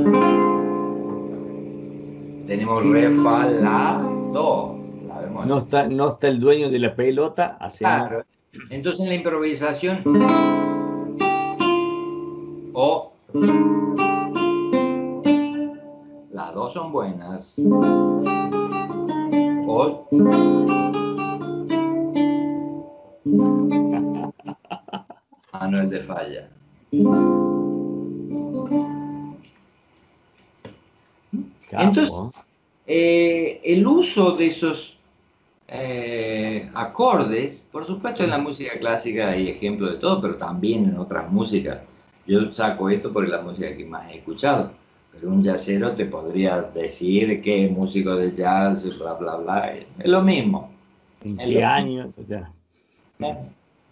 Tenemos re, fa, la, do. La bemol.
No está, no está el dueño de la pelota, hacemos.
Claro. Entonces en la improvisación o las dos son buenas. O Manuel de Falla.
Capo.
Entonces, eh, el uso de esos eh, acordes, por supuesto en la música clásica hay ejemplos de todo, pero también en otras músicas. Yo saco esto porque es la música que más he escuchado. Pero un jazzero te podría decir que es músico del jazz, bla, bla, bla. Es lo mismo.
¿En
es
qué
lo
año? Ya.
mismo.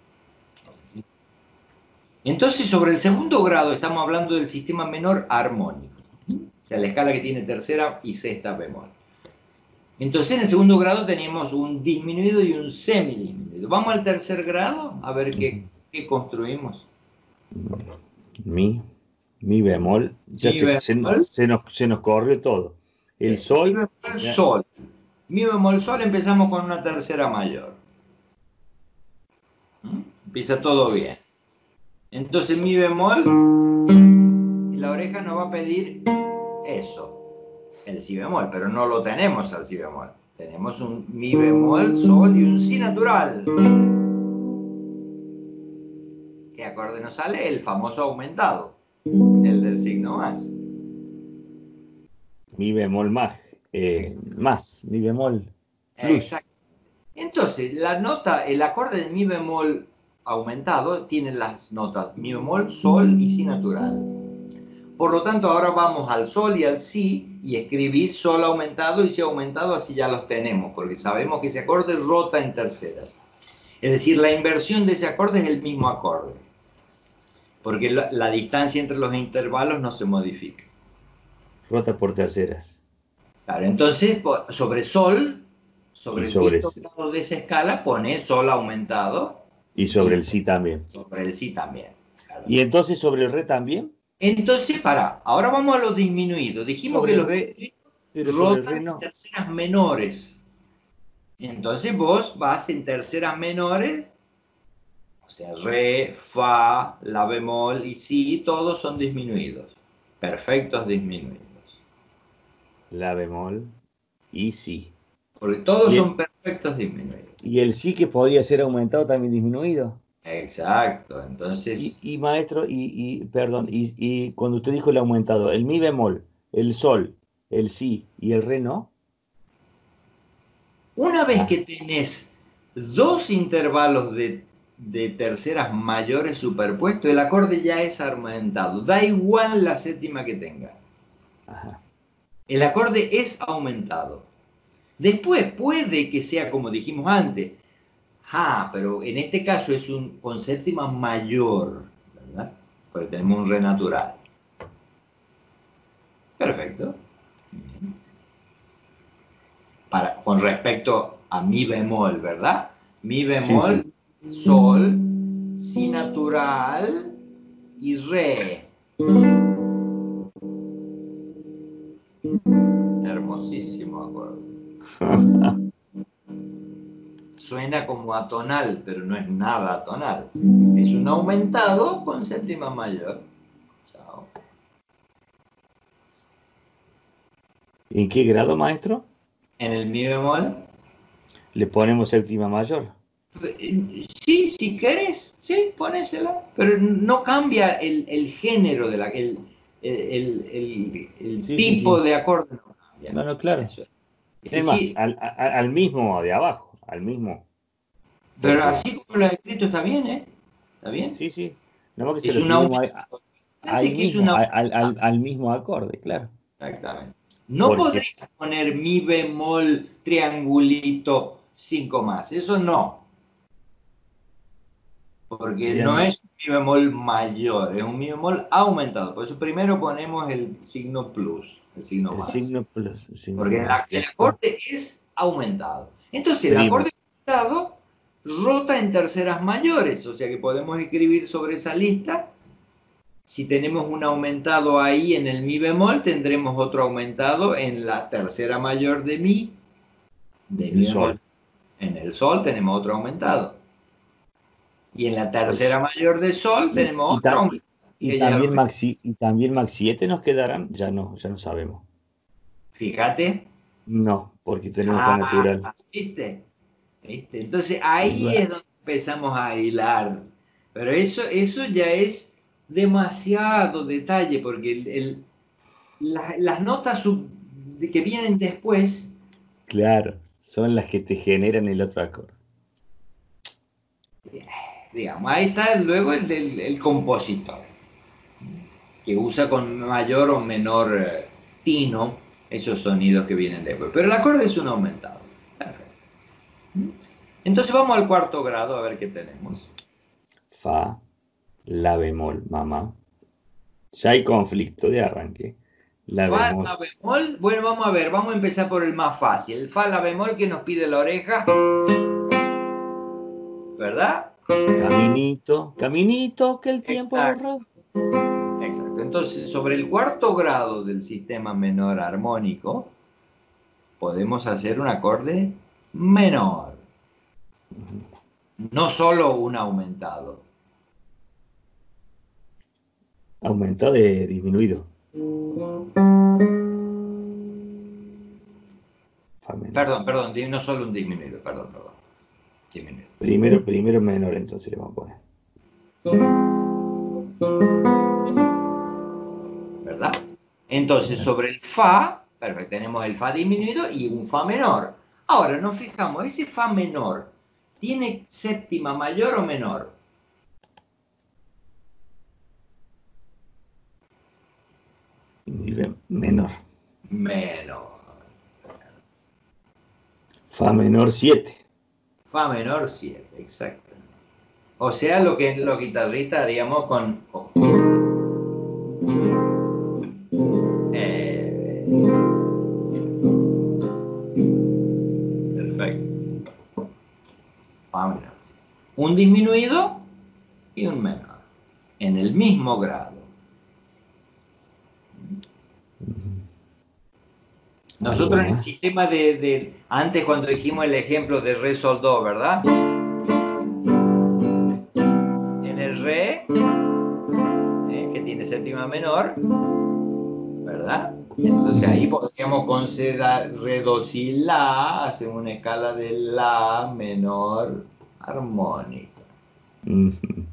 Entonces, sobre el segundo grado estamos hablando del sistema menor armónico. O sea, la escala que tiene tercera y sexta bemol. Entonces, en el segundo grado tenemos un disminuido y un semidisminuido. Vamos al tercer grado a ver qué, qué construimos.
Mi, mi bemol. Ya
Mi
se,
bemol.
Se, se, nos, se nos corrió todo. El sol.
Mi bemol, sol. Mi bemol, sol, empezamos con una tercera mayor. Empieza todo bien. Entonces mi bemol, y la oreja nos va a pedir eso, el si bemol, pero no lo tenemos al si bemol. Tenemos un mi bemol, sol y un si natural. ¿Qué acorde nos sale? El famoso aumentado, el del signo más.
Mi bemol más, eh, más, mi bemol plus.
Exacto. Entonces, la nota, el acorde de mi bemol aumentado tiene las notas mi bemol, sol y si natural. Por lo tanto, ahora vamos al sol y al si y escribís sol aumentado y si aumentado, así ya los tenemos, porque sabemos que ese acorde rota en terceras. Es decir, la inversión de ese acorde es el mismo acorde, porque la, la distancia entre los intervalos no se modifica.
Rota por terceras.
Claro, entonces, sobre sol, sobre
y
el
sobre
quinto grado de esa escala, pone sol aumentado.
Y sobre
y
el si también.
Sobre el si también. Claro.
¿Y entonces sobre el re también?
Entonces, para, ahora vamos a los disminuidos. Dijimos
sobre
que
el
los
re, pero sobre el re
rotan
no.
en terceras menores. Entonces vos vas en terceras menores, o sea, re, fa, la bemol y si, todos son disminuidos. Perfectos disminuidos.
La bemol y si.
Porque todos
¿Y
son
el,
perfectos disminuidos.
y el si que podía ser aumentado también disminuido?
Exacto, entonces...
Y, y maestro, y, y perdón, y, y cuando usted dijo el aumentado, el mi bemol, el sol, el si y el re no.
Una vez
Ah,
que tenés dos intervalos de, de terceras mayores superpuestos, el acorde ya es aumentado. Da igual la séptima que tenga.
ajá.
El acorde es aumentado. Después puede que sea como dijimos antes. Ah, pero en este caso es un con séptima mayor, ¿verdad? Porque tenemos un re natural. Perfecto. Para, con respecto a mi bemol, ¿verdad? Mi bemol, sí, sí. Sol, si natural y re. Hermosísimo acorde. Suena como atonal, pero no es nada atonal. Es un aumentado con séptima mayor. Chao.
¿En qué grado, maestro?
En el mi bemol.
Le ponemos séptima mayor.
Sí, si querés, sí, ponésela, pero no cambia el, el género, de la, el, el, el, el
Sí, sí,
tipo
sí.
de acorde. No cambia.
No, no, claro.
Eso.
Es más,
Sí,
al, al, al mismo de abajo, al mismo.
pero
Porque,
así como lo has escrito está bien, ¿eh? ¿Está bien?
sí, sí. Nada más que se
Es
lo
un
escribimos ahí,
aumento.
ahí
Que es
mismo,
una...
al, al, al mismo acorde, claro.
Exactamente. No
Porque,
podrías poner mi bemol triangulito cinco más, eso no. Porque no
triángulo,
es un mi bemol mayor, es un mi bemol aumentado. Por eso primero ponemos el signo plus, el signo
el
más.
signo plus, el signo
Porque
más.
la, el
Después,
acorde es aumentado. Entonces el
primo.
acorde aumentado rota en terceras mayores, o sea que podemos escribir sobre esa lista. Si tenemos un aumentado ahí en el mi bemol, tendremos otro aumentado en la tercera mayor de mi, de
El
mi bemol.
sol.
En el sol tenemos otro aumentado. Y en la tercera
Pues,
mayor de sol
y,
tenemos
y,
otro
ta-
aumentado.
y, y
Que ya
también
lo...
Maxi, y también Maxi siete nos quedarán, ya no, ya no sabemos.
Fíjate.
No, porque tenemos fa natural.
Ah, ¿viste? ¿Viste? Entonces ahí es donde empezamos a hilar. Pero eso, eso ya es demasiado detalle, porque el, el, la, las notas sub, de que vienen después,
Claro, son las que te generan el otro acorde.
digamos, ahí está luego el del el compositor, que usa con mayor o menor eh, tino esos sonidos que vienen después. Pero el acorde es un aumentado. Perfecto. Entonces vamos al cuarto grado a ver qué tenemos.
Fa, la bemol, mamá. Ya hay conflicto de arranque. La
Fa,
bemol.
la bemol. Bueno, vamos a ver, vamos a empezar por el más fácil. El fa, la bemol que nos pide la oreja. ¿Verdad?
Caminito, caminito que el tiempo ha
Exacto.
borrado.
Exacto. Entonces, sobre el cuarto grado del sistema menor armónico, podemos hacer un acorde menor. No solo un aumentado.
Aumentado de disminuido. Fa menor.
Perdón, perdón, no solo un disminuido, perdón, perdón. Disminuido.
Primero, primero menor, entonces le vamos a poner.
¿Verdad? Entonces, sobre el Fa, perfecto, tenemos el Fa disminuido y un Fa menor. Ahora nos fijamos, ese Fa menor, ¿tiene séptima mayor o menor?
Menor.
Menor.
Fa menor siete.
Fa menor siete, exacto. O sea, lo que los guitarristas haríamos con... Eh, perfecto. Fa menor. Un disminuido y un menor. En el mismo grado. Nosotros en el sistema de, de... Antes cuando dijimos el ejemplo de Re, Sol, Do, ¿verdad? En el Re, eh, que tiene séptima menor, ¿verdad? Entonces ahí podríamos considerar Re, Do, Si, La, hacemos una escala de La menor armónica.
Uh-huh.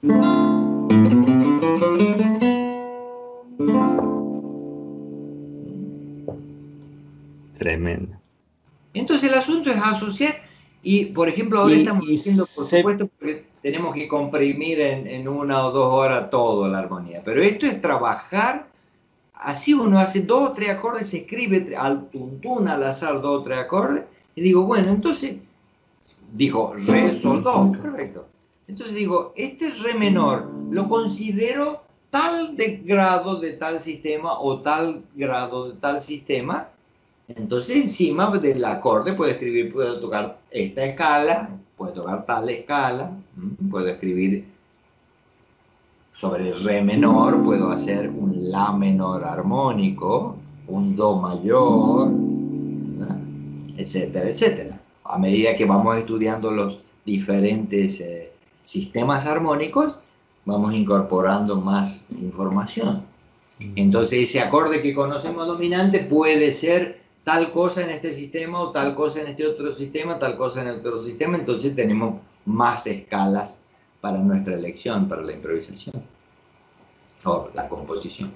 Tremendo.
Entonces el asunto es asociar, y por ejemplo ahora
y,
estamos
y
haciendo, por
se...
supuesto, porque tenemos que comprimir en, en una o dos horas todo la armonía, pero esto es trabajar, así uno hace dos o tres acordes, se escribe al tuntún, al azar dos o tres acordes, y digo, bueno, entonces, dijo Re, Sol, Do, perfecto. Entonces digo, este Re menor lo considero tal de grado de tal sistema o tal grado de tal sistema. Entonces encima del acorde puedo escribir, puedo tocar esta escala, puedo tocar tal escala, puedo escribir sobre el Re menor, puedo hacer un La menor armónico, un Do mayor, ¿verdad? Etcétera, etcétera. A medida que vamos estudiando los diferentes eh, sistemas armónicos, vamos incorporando más información. Entonces ese acorde que conocemos dominante puede ser tal cosa en este sistema o tal cosa en este otro sistema, tal cosa en el otro sistema, entonces tenemos más escalas para nuestra elección, para la improvisación o la composición.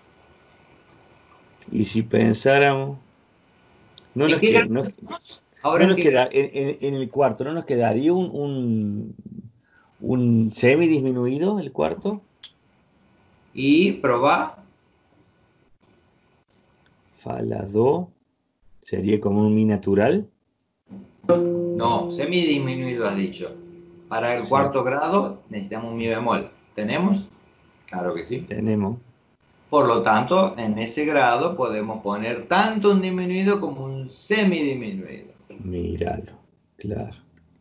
Y si pensáramos, no
¿En
nos,
qué
que,
grado
no,
estamos? Ahora
no
en
nos
qué
queda,
grado.
en, en, en el cuarto, ¿no nos quedaría un, un, un semidisminuido el cuarto?
Y proba.
Fa, la, do, sería como un mi natural.
No, semidisminuido has dicho. Para el
Sí,
cuarto grado necesitamos un mi bemol. ¿Tenemos? Claro que sí.
tenemos.
Por lo tanto, en ese grado podemos poner tanto un disminuido como un semidisminuido.
Míralo, claro.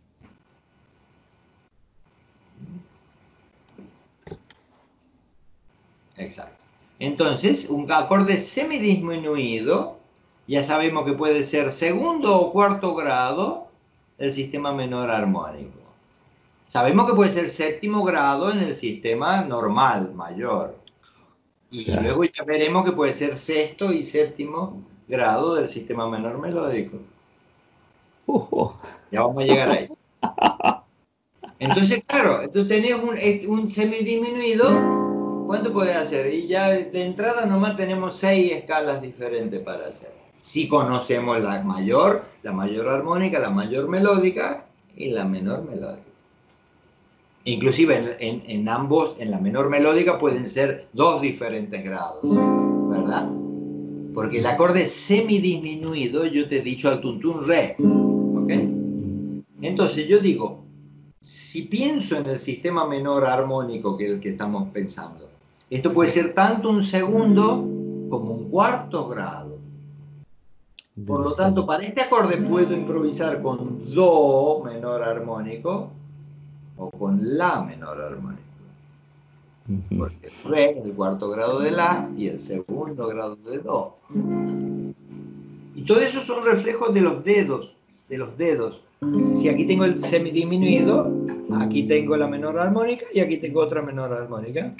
Exacto. Entonces, un acorde semidisminuido, ya sabemos que puede ser segundo o cuarto grado del sistema menor armónico. Sabemos que puede ser séptimo grado en el sistema normal, mayor. Y
Claro.
luego ya veremos que puede ser sexto y séptimo grado del sistema menor melódico.
Uh, uh.
Ya vamos a llegar ahí. Entonces, claro, entonces tenés un, un semidisminuido, ¿cuánto podés hacer? Y ya de entrada nomás tenemos seis escalas diferentes para hacer. Si conocemos la mayor, la mayor armónica, la mayor melódica y la menor melódica. Inclusive en, en, en ambos, en la menor melódica pueden ser dos diferentes grados, ¿verdad? Porque el acorde semidisminuido, yo te he dicho al tuntún re, ¿ok? Entonces yo digo, si pienso en el sistema menor armónico que es el que estamos pensando, esto puede ser tanto un segundo como un cuarto grado. Por lo tanto, para este acorde puedo improvisar con Do menor armónico o con La menor armónico. Porque Re es el cuarto grado de La y el segundo grado de Do. Y todo eso son reflejos de los dedos, de los dedos. Si aquí tengo el semidisminuido, aquí tengo la menor armónica y aquí tengo otra menor armónica.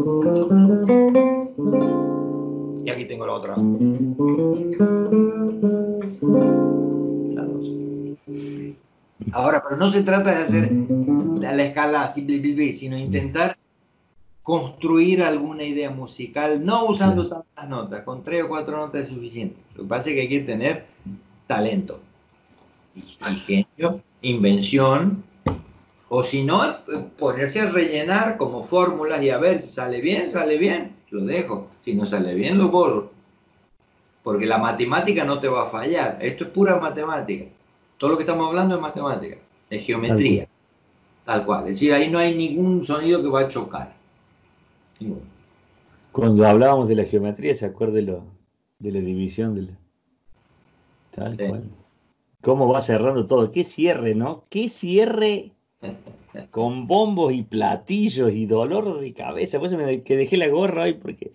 Y aquí tengo la otra. La dos. Ahora, pero no se trata de hacer la, la escala así, bli, bli, bli, sino intentar construir alguna idea musical, no usando
Claro.
tantas notas, con tres o cuatro notas es suficiente. Lo que pasa es que hay que tener talento, ingenio, invención, o si no, ponerse a rellenar como fórmulas y a ver si sale bien, sale bien, lo dejo. Si no sale bien, lo borro. Porque la matemática no te va a fallar. Esto es pura matemática. Todo lo que estamos hablando es matemática, es geometría, tal cual. Es decir, ahí no hay ningún sonido que va a chocar. Ninguno.
Cuando hablábamos de la geometría, ¿se acuerda de, lo, de la división? De la- tal
Sí.
cual. ¿Cómo va cerrando todo? ¿Qué cierre, no? ¿Qué cierre con bombos y platillos y dolor de cabeza? Por eso me que dejé la gorra hoy porque...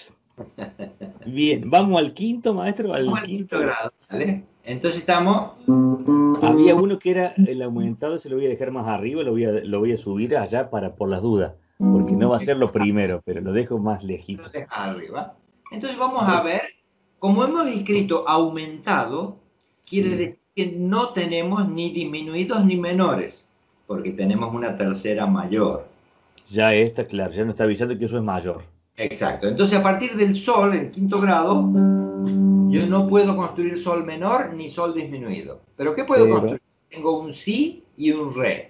Bien, vamos al quinto, maestro,
Vamos
al
al quinto
quinto.
grado, ¿vale? Entonces estamos...
Había uno que era el aumentado, se lo voy a dejar más arriba, lo voy a, lo voy a subir allá para por las dudas, porque no va a ser lo primero, pero lo dejo más lejito.
arriba. Entonces vamos a ver, como hemos escrito aumentado, quiere
Sí,
decir que no tenemos ni disminuidos ni menores, porque tenemos una tercera mayor.
ya está claro, ya nos está avisando que eso es mayor.
Exacto. Entonces a partir del sol, en quinto grado, yo no puedo construir sol menor ni sol disminuido. ¿Pero qué puedo
Pero
construir? Tengo un si y un re.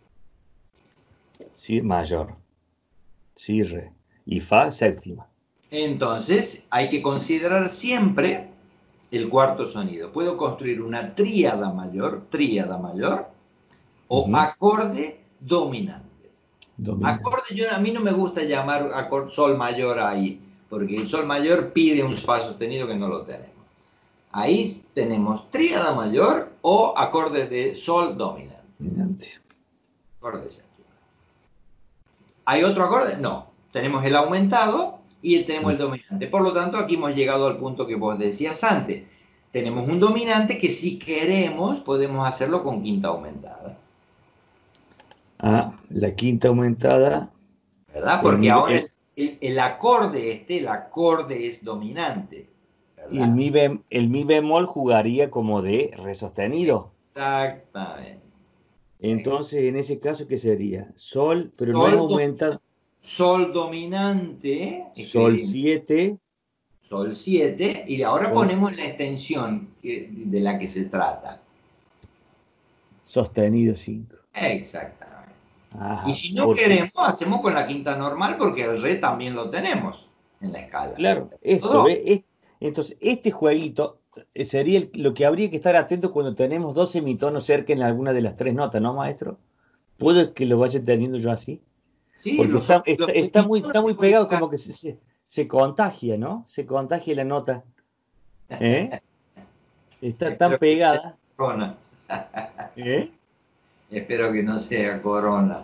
sí mayor, sí re. Y fa séptima.
Entonces hay que considerar siempre el cuarto sonido. Puedo construir una tríada mayor, tríada mayor, o
Ujú.
acorde dominante.
Dominante.
Acorde, yo, a mí no me gusta llamar acorde, sol mayor ahí, porque el sol mayor pide un fa sostenido que no lo tenemos. Ahí tenemos tríada mayor o acorde de sol dominante.
Dominante.
Acorde séptimo. ¿Hay otro acorde? No. Tenemos el aumentado y tenemos el dominante. Por lo tanto, aquí hemos llegado al punto que vos decías antes. Tenemos un dominante que si queremos podemos hacerlo con quinta aumentada.
Ah, la quinta aumentada,
¿Verdad?
el
Porque
mi,
ahora
el,
el, el, el acorde este, el acorde es dominante.
el
¿Verdad?
mi, bem- el mi bemol jugaría como de re sostenido.
Exactamente.
Entonces, en ese caso, ¿qué sería? Sol, pero no es
Sol, do,
aumentado.
sol dominante,
Sol
escribimos
siete
sol siete, y ahora
con
ponemos la extensión que, de la que se trata.
sostenido cinco.
Exactamente. Y
Ajá,
si no
porque,
queremos, hacemos con la quinta normal porque el re también lo tenemos en la escala.
claro, esto,
Todo.
¿ve? Es- entonces, este jueguito eh, sería el- lo que habría que estar atento cuando tenemos dos semitonos cerca en alguna de las tres notas, ¿no, maestro? ¿Puedo que lo vaya entendiendo yo así?
Sí,
Porque
los,
está,
los
está, está muy,
semitonos
está
se
muy
pueden
pegado,
tocar.
como que se, se, se contagia, ¿no? Se contagia la nota. ¿Eh? Está tan
Espero que no sea
pegada.
corona.
¿Eh?
Espero que no sea corona.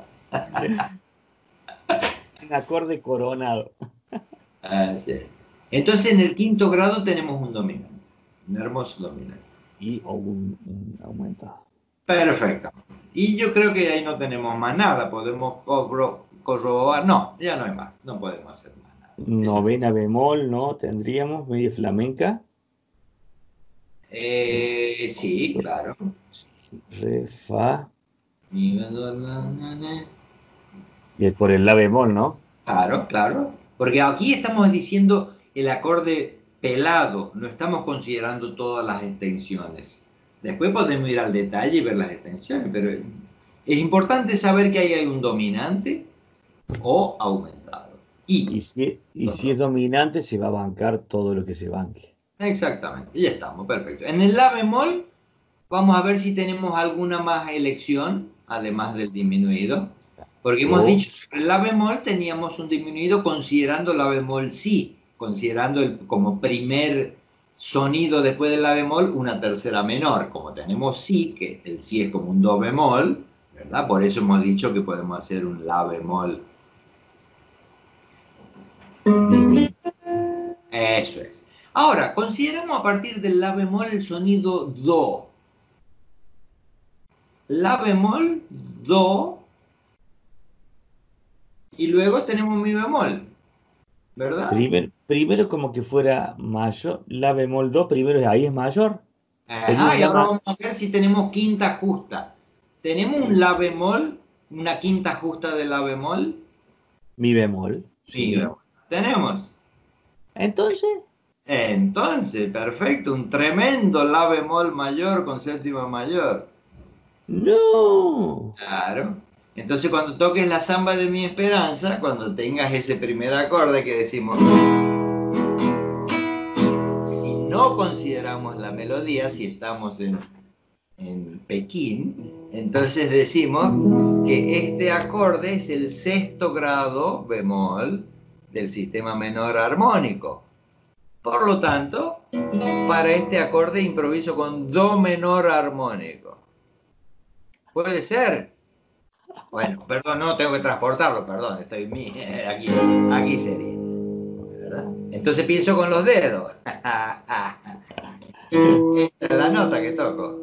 Un acorde coronado.
Ah, sí. Entonces en el quinto grado tenemos un dominante. Un hermoso dominante.
Y o un, un aumentado.
Perfecto. Y yo creo que ahí no tenemos más nada. Podemos corro- corroborar. No, ya no hay más. No podemos hacer más nada. Eso.
Novena bemol, ¿no? Tendríamos media flamenca.
Eh, sí, claro.
Re, fa. Y el- por el la bemol, ¿no?
Claro, claro. Porque aquí estamos diciendo el acorde pelado, no estamos considerando todas las extensiones. Después podemos ir al detalle y ver las extensiones, pero es importante saber que ahí hay un dominante o aumentado.
Y
Y,
si, y si es dominante, se va a bancar todo lo que se banque.
exactamente, ya estamos, perfecto. En el la bemol, vamos a ver si tenemos alguna más elección, además del disminuido. Porque hemos
O,
dicho, sobre el la bemol teníamos un disminuido considerando la bemol si, considerando el, como primer sonido después del la bemol una tercera menor. Como tenemos si, que el si es como un do bemol, ¿verdad? Por eso hemos dicho que podemos hacer un la bemol.
disminuido.
Eso es. Ahora, consideramos a partir del la bemol el sonido do. la bemol, do, y luego tenemos mi bemol, ¿verdad?
Primero, primero como que fuera mayor, la bemol do, primero ahí es mayor.
Ajá, y ahora vamos a ver si tenemos quinta justa. ¿Tenemos un la bemol, una quinta justa de la bemol?
Mi bemol.
Sí. Mi bemol. ¿Tenemos?
Entonces.
Entonces, perfecto, un tremendo la bemol mayor con séptima mayor.
No.
Claro. Entonces cuando toques la samba de mi esperanza, cuando tengas ese primer acorde que decimos, si no consideramos la melodía, si estamos en, en Pekín, entonces decimos que este acorde es el sexto grado bemol del sistema menor armónico. Por lo tanto, para este acorde improviso con do menor armónico. ¿Puede ser? Bueno, perdón, no tengo que transportarlo, perdón, estoy aquí, aquí sería. ¿Verdad? Entonces pienso con los dedos. Esta es la nota que toco.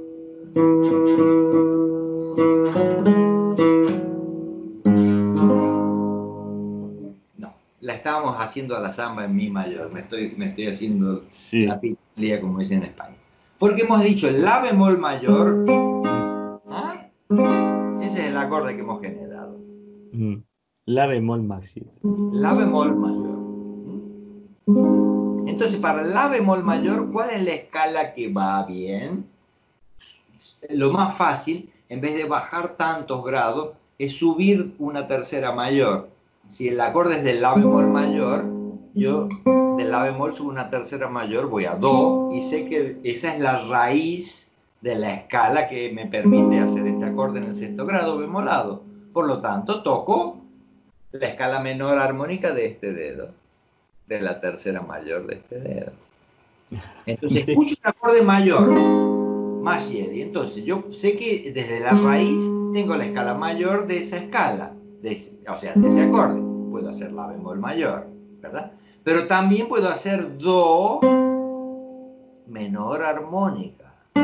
No, la estábamos haciendo a la samba en mi mayor. Me estoy, me estoy haciendo sí. La picardía, como dicen en España. Porque hemos dicho el la bemol mayor. ¿Ah? Ese es el acorde que hemos generado.
Mm. La bemol máximo.
La bemol mayor. Entonces, para la bemol mayor, ¿cuál es la escala que va bien? Lo más fácil, en vez de bajar tantos grados, es subir una tercera mayor. Si el acorde es de la bemol mayor, yo de la bemol subo una tercera mayor, voy a do, y sé que esa es la raíz de la escala que me permite hacer este acorde en el sexto grado bemolado. Por lo tanto, toco la escala menor armónica de este dedo, de la tercera mayor de este dedo. Entonces escucho un acorde mayor, más Jedi. Entonces yo sé que desde la raíz tengo la escala mayor de esa escala, de ese, o sea, de ese acorde. Puedo hacer la bemol mayor, ¿verdad? Pero también puedo hacer do menor armónica.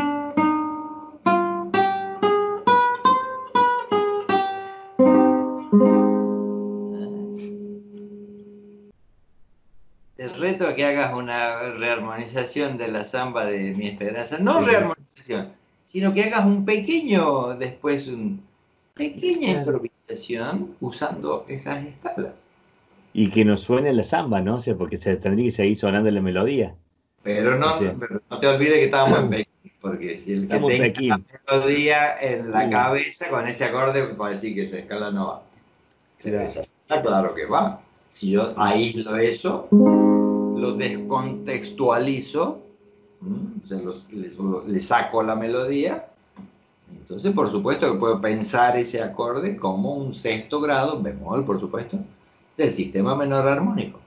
El reto es que hagas una rearmonización de la samba de mi esperanza. No rearmonización, sino que hagas un pequeño, después una pequeña improvisación usando esas escalas.
Y que nos suene la samba, ¿no? O sea, porque se tendría que seguir sonando la melodía.
Pero no, o sea, pero no te olvides que estábamos en Pekín, porque si el que tenga Pekín. La melodía en la sí. cabeza con ese acorde va a decir que esa escala no va. Pero claro. Esa escala, claro que va. Si yo aíslo eso, lo descontextualizo, se los, le, le saco la melodía, entonces por supuesto que puedo pensar ese acorde como un sexto grado, bemol por supuesto, del sistema menor armónico.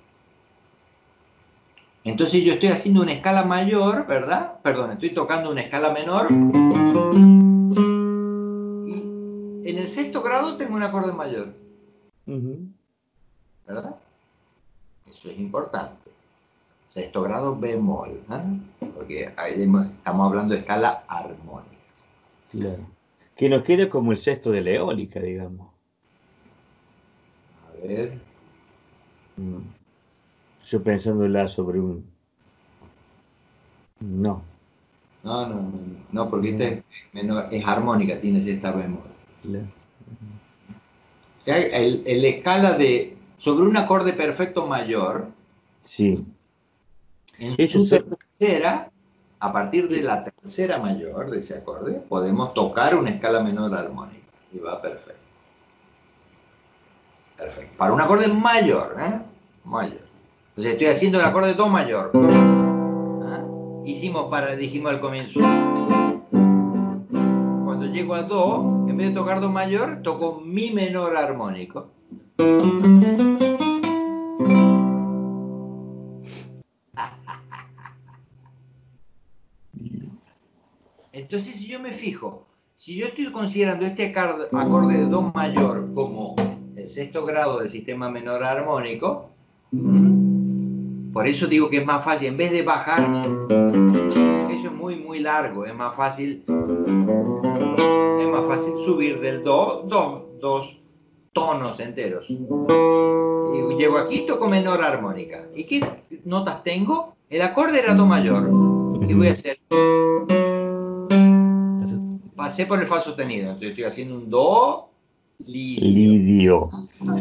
Entonces yo estoy haciendo una escala mayor, ¿verdad? Perdón, estoy tocando una escala menor y en el sexto grado tengo un acorde mayor, ¿verdad? Eso es importante. Sexto grado bemol, ¿eh? Porque ahí estamos hablando de escala armónica.
Claro. Que nos quede como el sexto de la eólica, digamos.
A ver.
Yo pensándola sobre un... No.
No, no, no, no porque esta es, menor, es armónica, tiene sexta bemol.
Claro.
O sea, el, el escala de... Sobre un acorde perfecto mayor...
Sí.
En su tercera, a partir de la tercera mayor de ese acorde, podemos tocar una escala menor armónica. Y va perfecto. Perfecto. Para un acorde mayor, ¿eh? Mayor. Entonces estoy haciendo el acorde do mayor. ¿Ah? Hicimos para, dijimos al comienzo. Cuando llego a do, en vez de tocar do mayor, toco mi menor armónico. Entonces, si yo me fijo, si yo estoy considerando este acorde de do mayor como el sexto grado del sistema menor armónico, por eso digo que es más fácil, en vez de bajar, eso es muy, muy largo, es más fácil, en Es más fácil subir del do, dos, dos tonos enteros. Y llego aquí, toco menor armónica. ¿Y qué notas tengo? El acorde era do mayor. Y voy a hacer... Pasé por el fa sostenido. Entonces estoy haciendo un do lidio.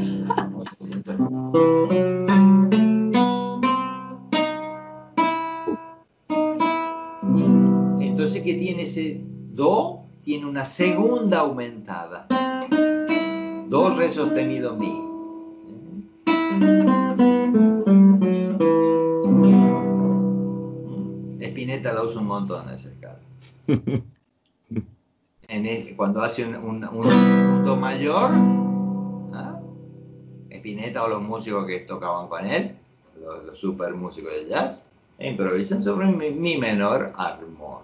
Entonces, ¿qué tiene ese do? Tiene una segunda aumentada. Do, re sostenido, mi. Spinetta la usa un montón esa escala. En el, cuando hace un, un, un, un do mayor, ¿ah? Spinetta o los músicos que tocaban con él, los, los super músicos de jazz, improvisan sobre mi, mi menor armónica.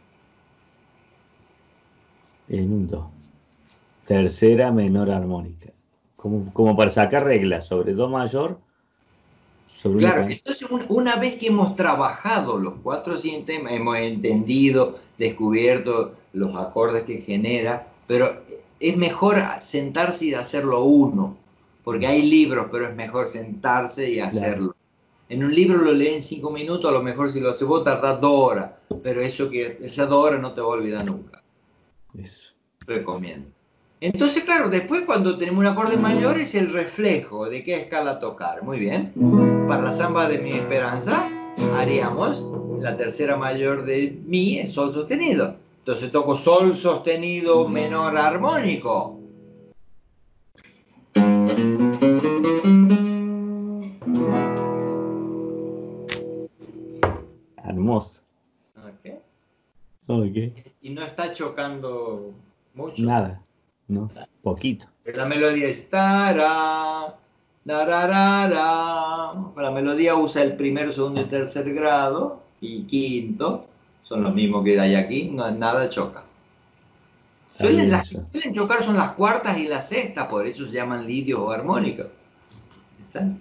En un do. Tercera menor armónica. Como, como para sacar reglas sobre do mayor. Sobre
claro,
una...
entonces una vez que hemos trabajado los cuatro siguientes temas, hemos entendido, descubierto los acordes que genera, pero es mejor sentarse y hacerlo uno, porque hay libros, pero es mejor sentarse y hacerlo. Claro. En un libro lo leen cinco minutos, a lo mejor si lo haces vos tardás dos horas, pero eso que esas dos horas no te va a olvidar nunca.
Eso.
Recomiendo. Entonces, claro, después cuando tenemos un acorde mayor es el reflejo de qué escala tocar. Muy bien. Para la samba de mi esperanza haríamos la tercera mayor de mi es sol sostenido. Entonces toco sol sostenido menor armónico.
Hermoso.
Okay.
Okay.
Y no está chocando mucho.
Nada, no, poquito.
La melodía es tará, tararara. La melodía usa el primero, segundo y tercer grado y quinto. Son los mismos que hay aquí, no, nada choca. Suelen, las que suelen chocar son las cuartas y las sextas, por eso se llaman lidios o armónicos. ¿Están?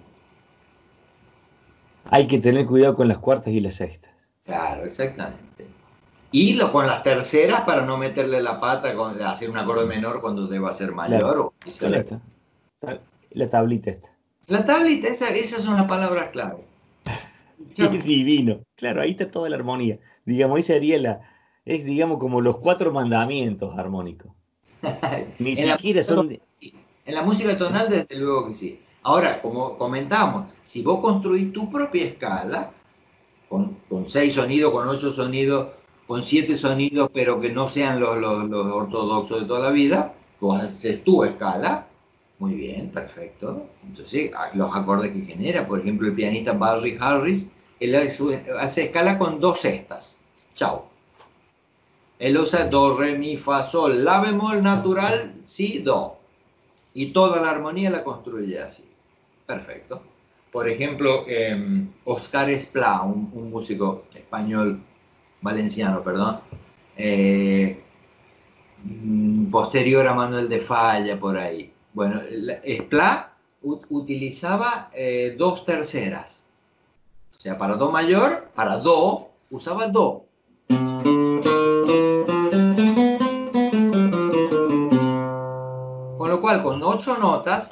Hay que tener cuidado con las cuartas y las sextas.
Claro, exactamente. Y lo, con las terceras para no meterle la pata, con hacer un acorde menor cuando deba ser mayor.
Claro,
O
con esta, la tablita esta.
La tablita, esa, esas son las palabras clave.
Es divino. Claro, ahí está toda la armonía. Digamos, ahí sería la, es digamos como los cuatro mandamientos armónicos. Ni
en
siquiera
la,
son... De...
En la música tonal, desde luego que sí. Ahora, como comentamos, si vos construís tu propia escala, con, con seis sonidos, con ocho sonidos, con siete sonidos, pero que no sean los, los, los ortodoxos de toda la vida, vos haces tu escala, muy bien, perfecto. Entonces, los acordes que genera, por ejemplo, el pianista Barry Harris, él hace escala con dos sextas. Chao. Él usa do, re, mi, fa, sol, la bemol natural, si, do. Y toda la armonía la construye así. Perfecto. Por ejemplo, eh, Oscar Esplá, un, un músico español, valenciano, perdón, eh, posterior a Manuel de Falla, por ahí. Bueno, Esplá utilizaba eh, dos terceras. O sea, para do mayor, para do, usaba do. Con lo cual, con ocho notas,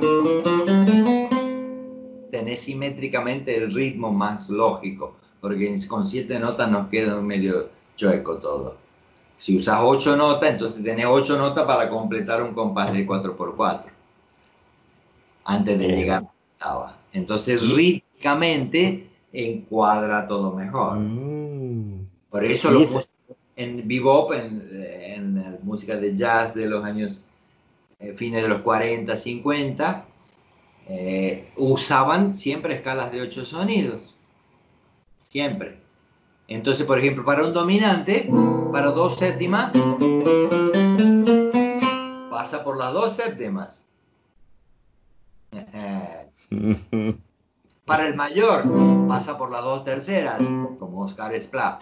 tenés simétricamente el ritmo más lógico, porque con siete notas nos queda medio chueco todo. Si usas ocho notas, entonces tenés ocho notas para completar un compás de cuatro por cuatro, antes de llegar a la octava. Entonces, rítmicamente, encuadra todo mejor. Por eso los músicos en bebop, en, en música de jazz de los años, eh, fines de los cuarenta, cincuenta, Eh, usaban siempre escalas de ocho sonidos. Siempre. Entonces, por ejemplo, para un dominante, para dos séptimas, pasa por las dos séptimas. Para el mayor, pasa por las dos terceras, como Oscar Esplá,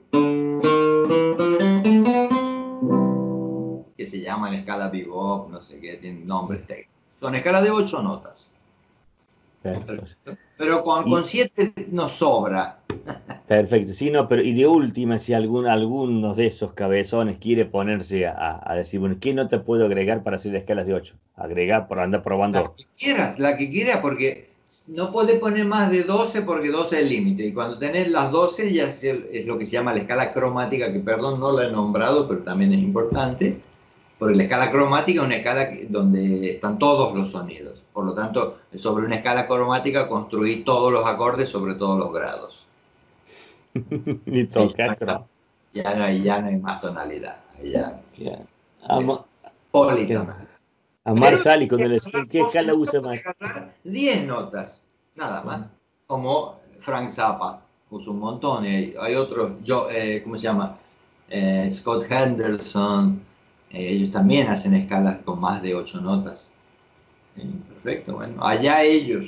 que se llaman escala bebop, no sé qué, tienen nombres técnicos. Son escalas de ocho notas. Pero con, con siete nos sobra.
Perfecto, sí, no, pero y de última, si algún, alguno de esos cabezones quiere ponerse a, a decir, bueno, ¿qué no te puedo agregar para hacer escalas de ocho? Agregar por andar
La
probando.
que quieras, la que quieras, porque no podés poner más de doce porque doce es el límite. Y cuando tenés las doce ya es, el- es lo que se llama la escala cromática, que perdón, no la he nombrado, pero también es importante. Porque la escala cromática es una escala que- donde están todos los sonidos. Por lo tanto, sobre una escala cromática construí todos los acordes sobre todos los grados.
Ni
Ahí ya no
toca,
hay,
creo.
ya no hay, ya no hay más tonalidad. Ahí ya
Que-
es
Ama- que-
politonal.
Amar
Pero
Sally,
si
cuando le
quieres
decían,
agarrar
¿qué
doce
escala
notas,
usa
puedes
más?
agarrar diez notas, nada más. Como Frank Zappa puso un montón. Y hay otros, yo, eh, ¿cómo se llama? Eh, Scott Henderson. Eh, ellos también hacen escalas con más de ocho notas. Eh, perfecto, bueno, allá ellos.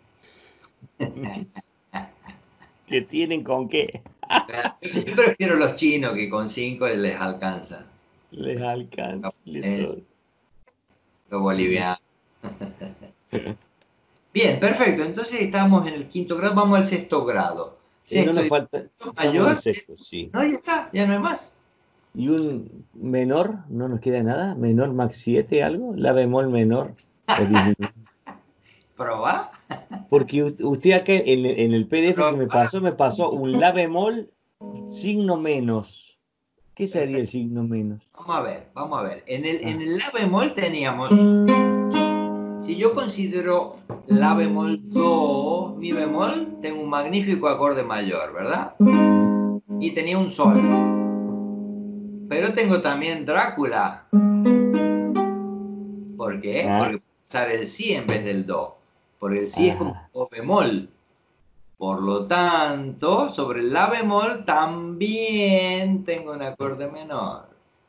¿Qué tienen con qué?
Yo prefiero los chinos que con cinco les alcanza.
Les alcanza, les
Es,
sobra.
los bolivianos. Bien, perfecto. Entonces estamos en el quinto grado, vamos al sexto grado.
Eh, no
Sexto
nos
y
falta, estamos en el
mayor,
sexto, sí.
no, ya está, ya no hay más.
¿Y un menor? ¿No nos queda nada? ¿Menor max siete algo? ¿La bemol menor? ¿O disminuye?
Probá,
Porque u- usted acá en, el en el P D F que me
probá.
pasó, me pasó un la bemol signo menos. ¿Qué sería el
Perfecto.
signo menos?
Vamos a ver, vamos a ver. En el, en
Ah,
el la bemol teníamos, si yo considero la bemol do, mi bemol, tengo un magnífico acorde mayor, ¿verdad? Y tenía un sol. Pero tengo también Drácula. ¿Por qué?
ah,
Porque puedo usar el si en vez del do. Porque el si es como
ajá.
do bemol. Por lo tanto, sobre el la bemol también tengo un acorde menor.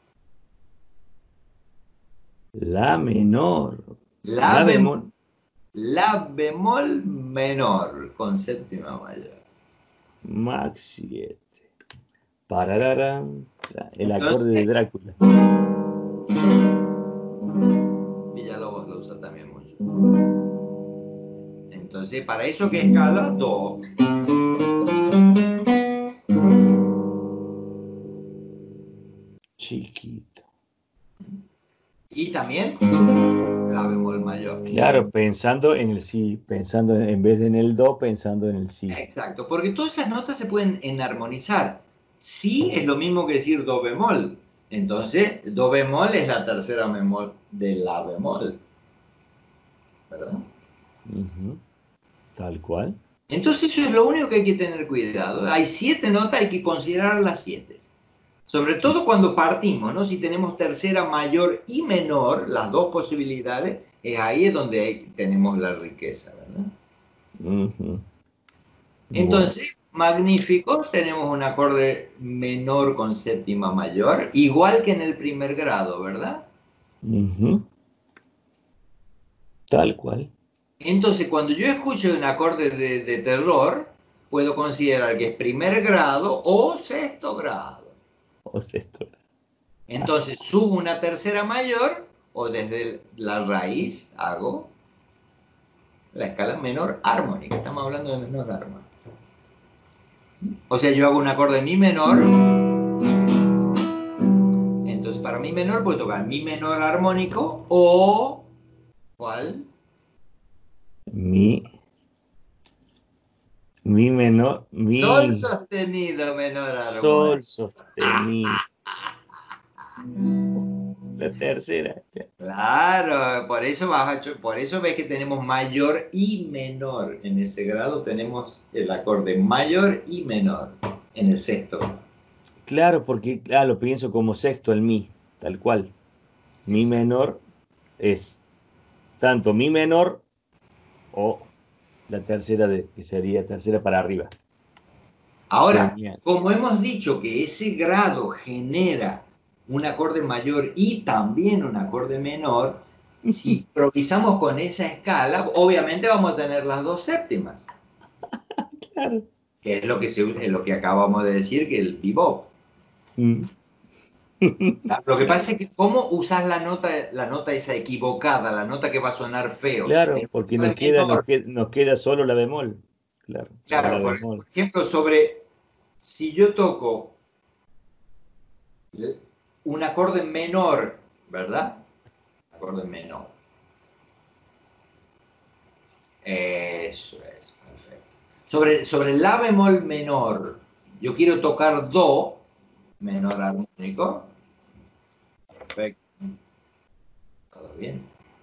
La menor.
La
La
bemol,
bemol
la bemol menor con séptima mayor.
max siete. Parararán. El acorde de
Entonces,
Drácula.
Villalobos lo usa también mucho. Entonces, para eso que escala, do.
Chiquito.
Y también la bemol mayor.
Claro, pensando en el si, pensando en, en vez de en el do, pensando en el si.
Exacto, porque todas esas notas se pueden enarmonizar. Si es lo mismo que decir do bemol. Entonces, do bemol es la tercera bemol de la bemol. ¿Verdad?
Ujú, tal cual.
Entonces, eso es lo único que hay que tener cuidado. Hay siete notas, hay que considerar las siete. Sobre todo cuando partimos, ¿no? Si tenemos tercera mayor y menor, las dos posibilidades, es ahí es donde hay- tenemos la riqueza, ¿verdad?
Ujú. Bueno.
Entonces, magnífico, tenemos un acorde menor con séptima mayor, igual que en el primer grado, ¿verdad?
Ujú, tal cual.
Entonces, cuando yo escucho un acorde de, de terror, puedo considerar que es primer grado o sexto grado.
O sexto.
Entonces, subo una tercera mayor o desde la raíz hago la escala menor armónica. Estamos hablando de menor armónica. O sea, yo hago un acorde mi menor. Entonces, para mi menor puedo tocar mi menor armónico o... ¿Cuál?
Mi, mi menor,
Sol
mi
sostenido menor
sol
armónico.
sostenido. La tercera.
Claro, por eso, vas a, por eso ves que tenemos mayor y menor. En ese grado tenemos el acorde mayor y menor en el sexto.
Claro, porque ah, lo pienso como sexto el mi, tal cual. Mi
Exacto.
menor es tanto mi menor o la tercera de, que sería tercera para arriba.
Ahora,
Genial.
como hemos dicho que ese grado genera un acorde mayor y también un acorde menor, si improvisamos con esa escala, obviamente vamos a tener las dos séptimas,
Claro.
que es lo que, se, es lo que acabamos de decir, que el bebop.
Mm.
Lo que pasa es que cómo usas la nota, la nota esa equivocada, la nota que va a sonar feo,
Claro,
en
porque
lugar
nos
de
queda, nos
menor.
queda, nos queda solo la bemol. Claro, la la
Claro, por, por
bemol.
ejemplo, sobre si yo toco un acorde menor, ¿verdad? Acorde menor. Eso es, perfecto. Sobre, sobre el la bemol menor, yo quiero tocar do, menor armónico. Perfecto. Todo bien.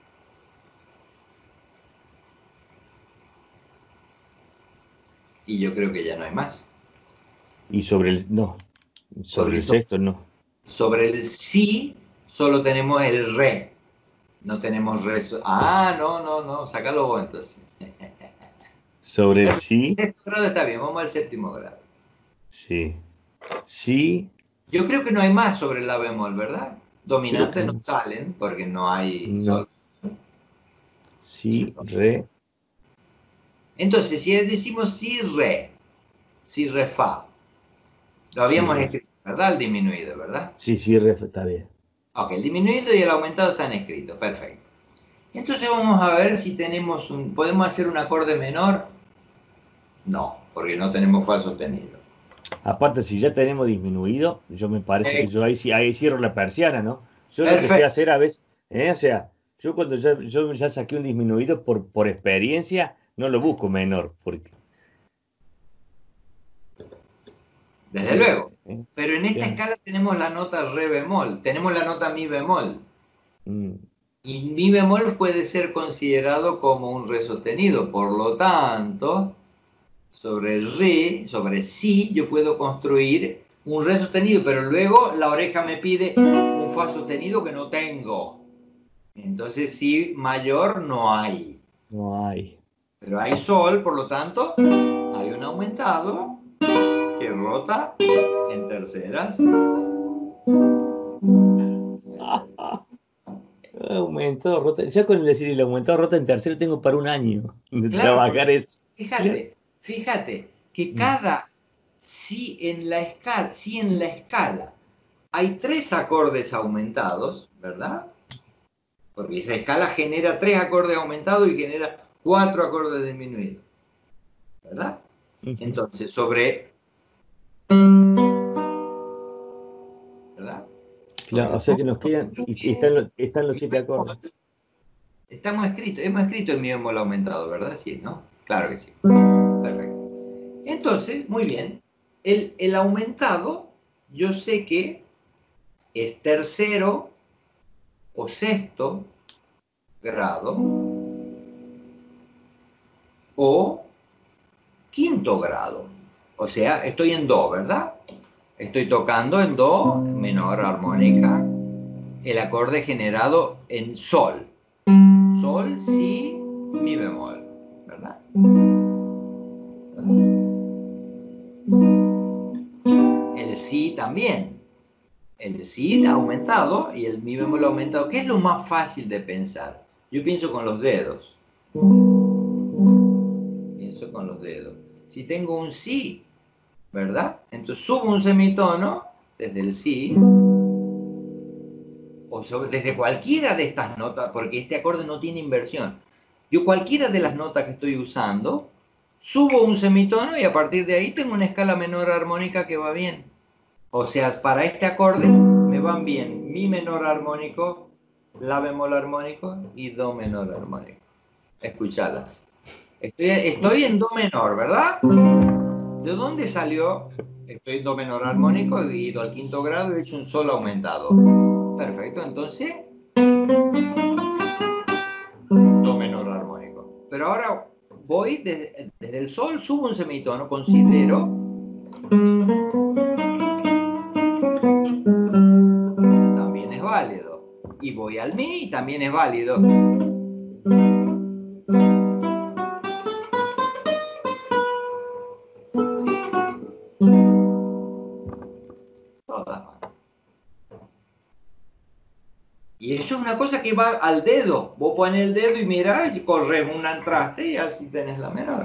Y yo creo que ya no hay más.
Y sobre el, no, sobre el sexto no.
Sobre el si, solo tenemos el re. No tenemos re. Ah, no, no, no, sácalo vos entonces.
Sobre el si.
El sexto grado está bien, vamos al séptimo grado.
Sí. Si.
Yo creo que no hay más sobre el la bemol, ¿verdad? Dominantes no
no
salen porque no hay
no.
sol.
Si, re.
Entonces, si decimos si, re, si, re, fa, lo habíamos
Si,
escrito, ¿verdad? El disminuido, ¿verdad?
Sí, sí, re, está bien.
Ok, el disminuido y el aumentado están escritos, perfecto. Entonces vamos a ver si tenemos un... ¿Podemos hacer un acorde menor? No, porque no tenemos fa sostenido.
Aparte, si ya tenemos disminuido, yo me parece que
Eh,
yo ahí, sí- ahí cierro la persiana, ¿no? Yo lo que sé
perfecto.
hacer a veces, ¿eh? O sea, yo cuando ya, yo ya saqué un disminuido por, por experiencia, no lo busco menor, porque...
Desde
porque
luego.
¿eh?
Pero en esta
Ya,
escala tenemos la nota re bemol, tenemos la nota mi bemol.
mm,
Y mi bemol puede ser considerado como un re sostenido. Por lo tanto, sobre el re, sobre si, yo puedo construir un re sostenido, pero luego la oreja me pide un fa sostenido que no tengo. Entonces si mayor no hay.
no hay.
Pero hay sol, por lo tanto, hay un aumentado que rota en terceras.
Aumentado, rota. Ya con el decir el aumentado rota en tercero tengo para un año de
Claro,
trabajar
porque
eso.
fíjate, fíjate que
Mm,
cada si en la escala, si en la escala hay tres acordes aumentados, ¿verdad? Porque esa escala genera tres acordes aumentados y genera cuatro acordes disminuidos, ¿verdad?
ujú.
Entonces, sobre, ¿verdad? Sobre
Claro, o
el
sea que nos quedan, y, y están, los, están los
mi
siete acordes.
bemol, estamos escritos, hemos escrito el mi bemol aumentado, ¿verdad? Sí, ¿no? Claro que sí. Perfecto. Entonces, muy bien. El, el aumentado, yo sé que es tercero o sexto grado o quinto grado. O sea, estoy en do, ¿verdad? Estoy tocando en do menor armónica el acorde generado en sol. Sol, si, mi bemol, ¿verdad? El si también. El si aumentado y el mi bemol aumentado. ¿Qué es lo más fácil de pensar? Yo pienso con los dedos. Pienso con los dedos. Si tengo un si, ¿verdad? Entonces subo un semitono desde el si o sobre, desde cualquiera de estas notas, porque este acorde no tiene inversión. Yo cualquiera de las notas que estoy usando, subo un semitono y a partir de ahí tengo una escala menor armónica que va bien. O sea, para este acorde me van bien mi menor armónico, la bemol armónico y do menor armónico. Escuchalas. Estoy, estoy en do menor, ¿verdad? ¿De dónde salió? Estoy en do menor armónico, he ido al quinto grado y he hecho un sol aumentado. Perfecto, entonces do menor armónico. Pero ahora voy desde, desde el sol, subo un semitono, considero también es válido. Y voy al mi y también es válido. Todas. Y eso es una cosa que va al dedo. Vos pones el dedo y mirás y corres un traste y así tenés la menor.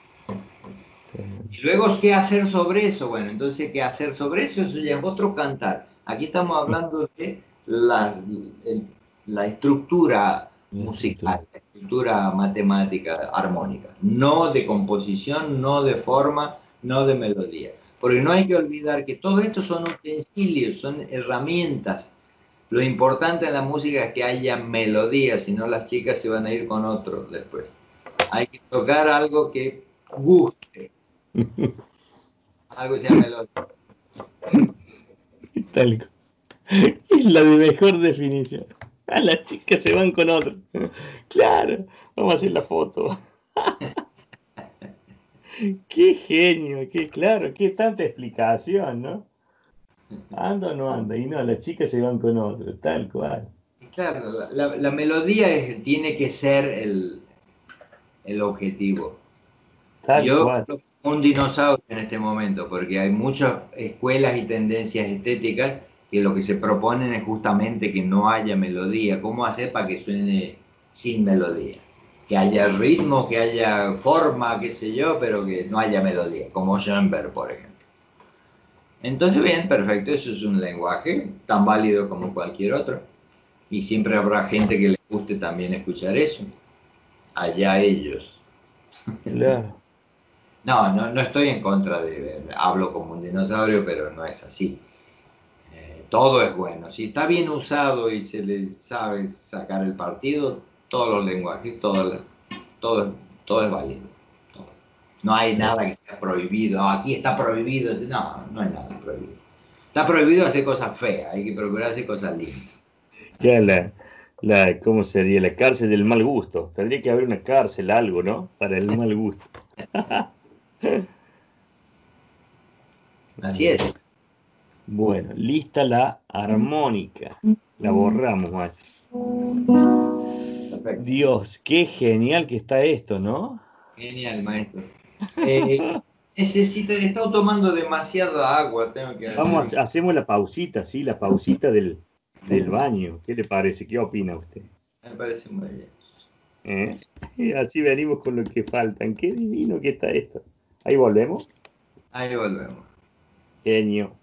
Y luego, ¿qué hacer sobre eso? Bueno, entonces, ¿qué hacer sobre eso? Eso ya es otro cantar. Aquí estamos hablando de la, el, la estructura
La estructura.
musical, la estructura matemática armónica. No de composición, no de forma, no de melodía. Porque no hay que olvidar que todo esto son utensilios, son herramientas. Lo importante en la música es que haya melodía, si no las chicas se van a ir con otro después. Hay que tocar algo que guste, algo que sea melódico.
Tal cosa. Es la de mejor definición. A las chicas se van con otro. Claro, vamos a hacer la foto. Qué genio, qué claro, qué tanta explicación, ¿no? Anda o no anda, y no, las chicas se van con otro, tal cual.
Claro, la, la melodía es, tiene que ser el, el objetivo.
Tal
Yo
cual.
soy un dinosaurio en este momento, porque hay muchas escuelas y tendencias estéticas que lo que se proponen es justamente que no haya melodía. ¿Cómo hacer para que suene sin melodía? Que haya ritmo, que haya forma, qué sé yo, pero que no haya melodía, como Schoenberg, por ejemplo. Entonces, bien, perfecto, eso es un lenguaje tan válido como cualquier otro. Y siempre habrá gente que le guste también escuchar eso. Allá ellos.
Claro.
No, no, no estoy en contra de, de- hablo como un dinosaurio, pero no es así. Eh, todo es bueno. Si está bien usado y se le sabe sacar el partido, todos los lenguajes, todo, la- todo, todo es válido. Todo. No hay nada que sea prohibido. "Ah, aquí está prohibido". No, no hay nada prohibido. Está prohibido hacer cosas feas, hay que procurar hacer cosas lindas.
Ya la, la, ¿cómo sería? La cárcel del mal gusto. Tendría que haber una cárcel, algo, ¿no? Para el mal gusto.
Así es.
Bueno, lista la armónica. La borramos, macho.
Perfecto.
Dios, qué genial que está esto, ¿no?
Genial, maestro. Eh, necesito, he estado tomando demasiada agua, tengo que hacer
Vamos,
un...
a- hacemos la pausita, sí, la pausita del, del baño. ¿Qué le parece? ¿Qué opina usted?
Me parece muy bien.
¿Eh? Y así venimos con lo que faltan. Qué divino que está esto. Ahí volvemos.
Ahí volvemos.
Genio.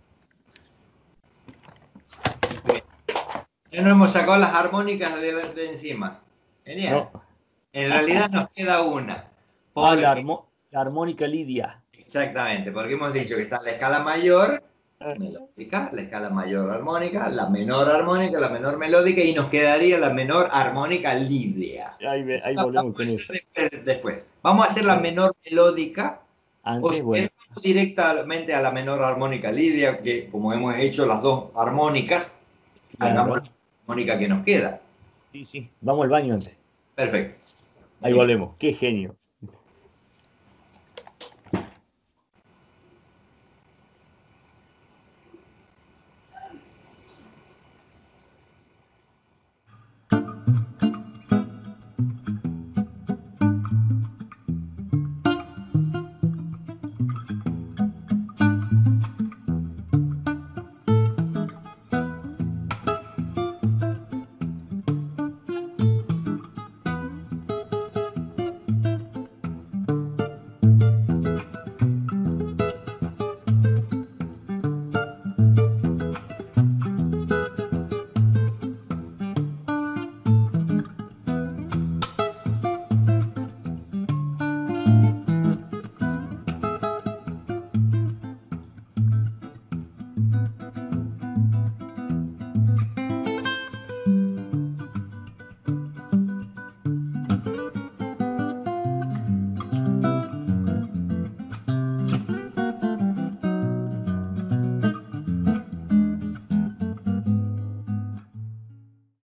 Bien. Ya nos hemos sacado las armónicas de, de encima. Genial.
No.
En realidad nos queda una.
Ah, la,
Porque,
armo- la armónica Lidia.
exactamente, porque hemos dicho que está la escala mayor
Ah,
melódica, la escala mayor armónica, la menor armónica, la menor melódica y nos quedaría la menor armónica lidia.
Ahí, ve- ahí
Esa la
volvemos
vamos a
con eso.
hacer después. después. Vamos a hacer la
Bueno,
menor melódica o
antes,
si
bueno,
queremos directamente a la menor armónica lidia, que como hemos hecho las dos armónicas, hagamos la
claro.
armónica que nos queda.
Sí, sí. Vamos al baño antes.
Perfecto.
Ahí
Muy bien.
volvemos. Qué genio.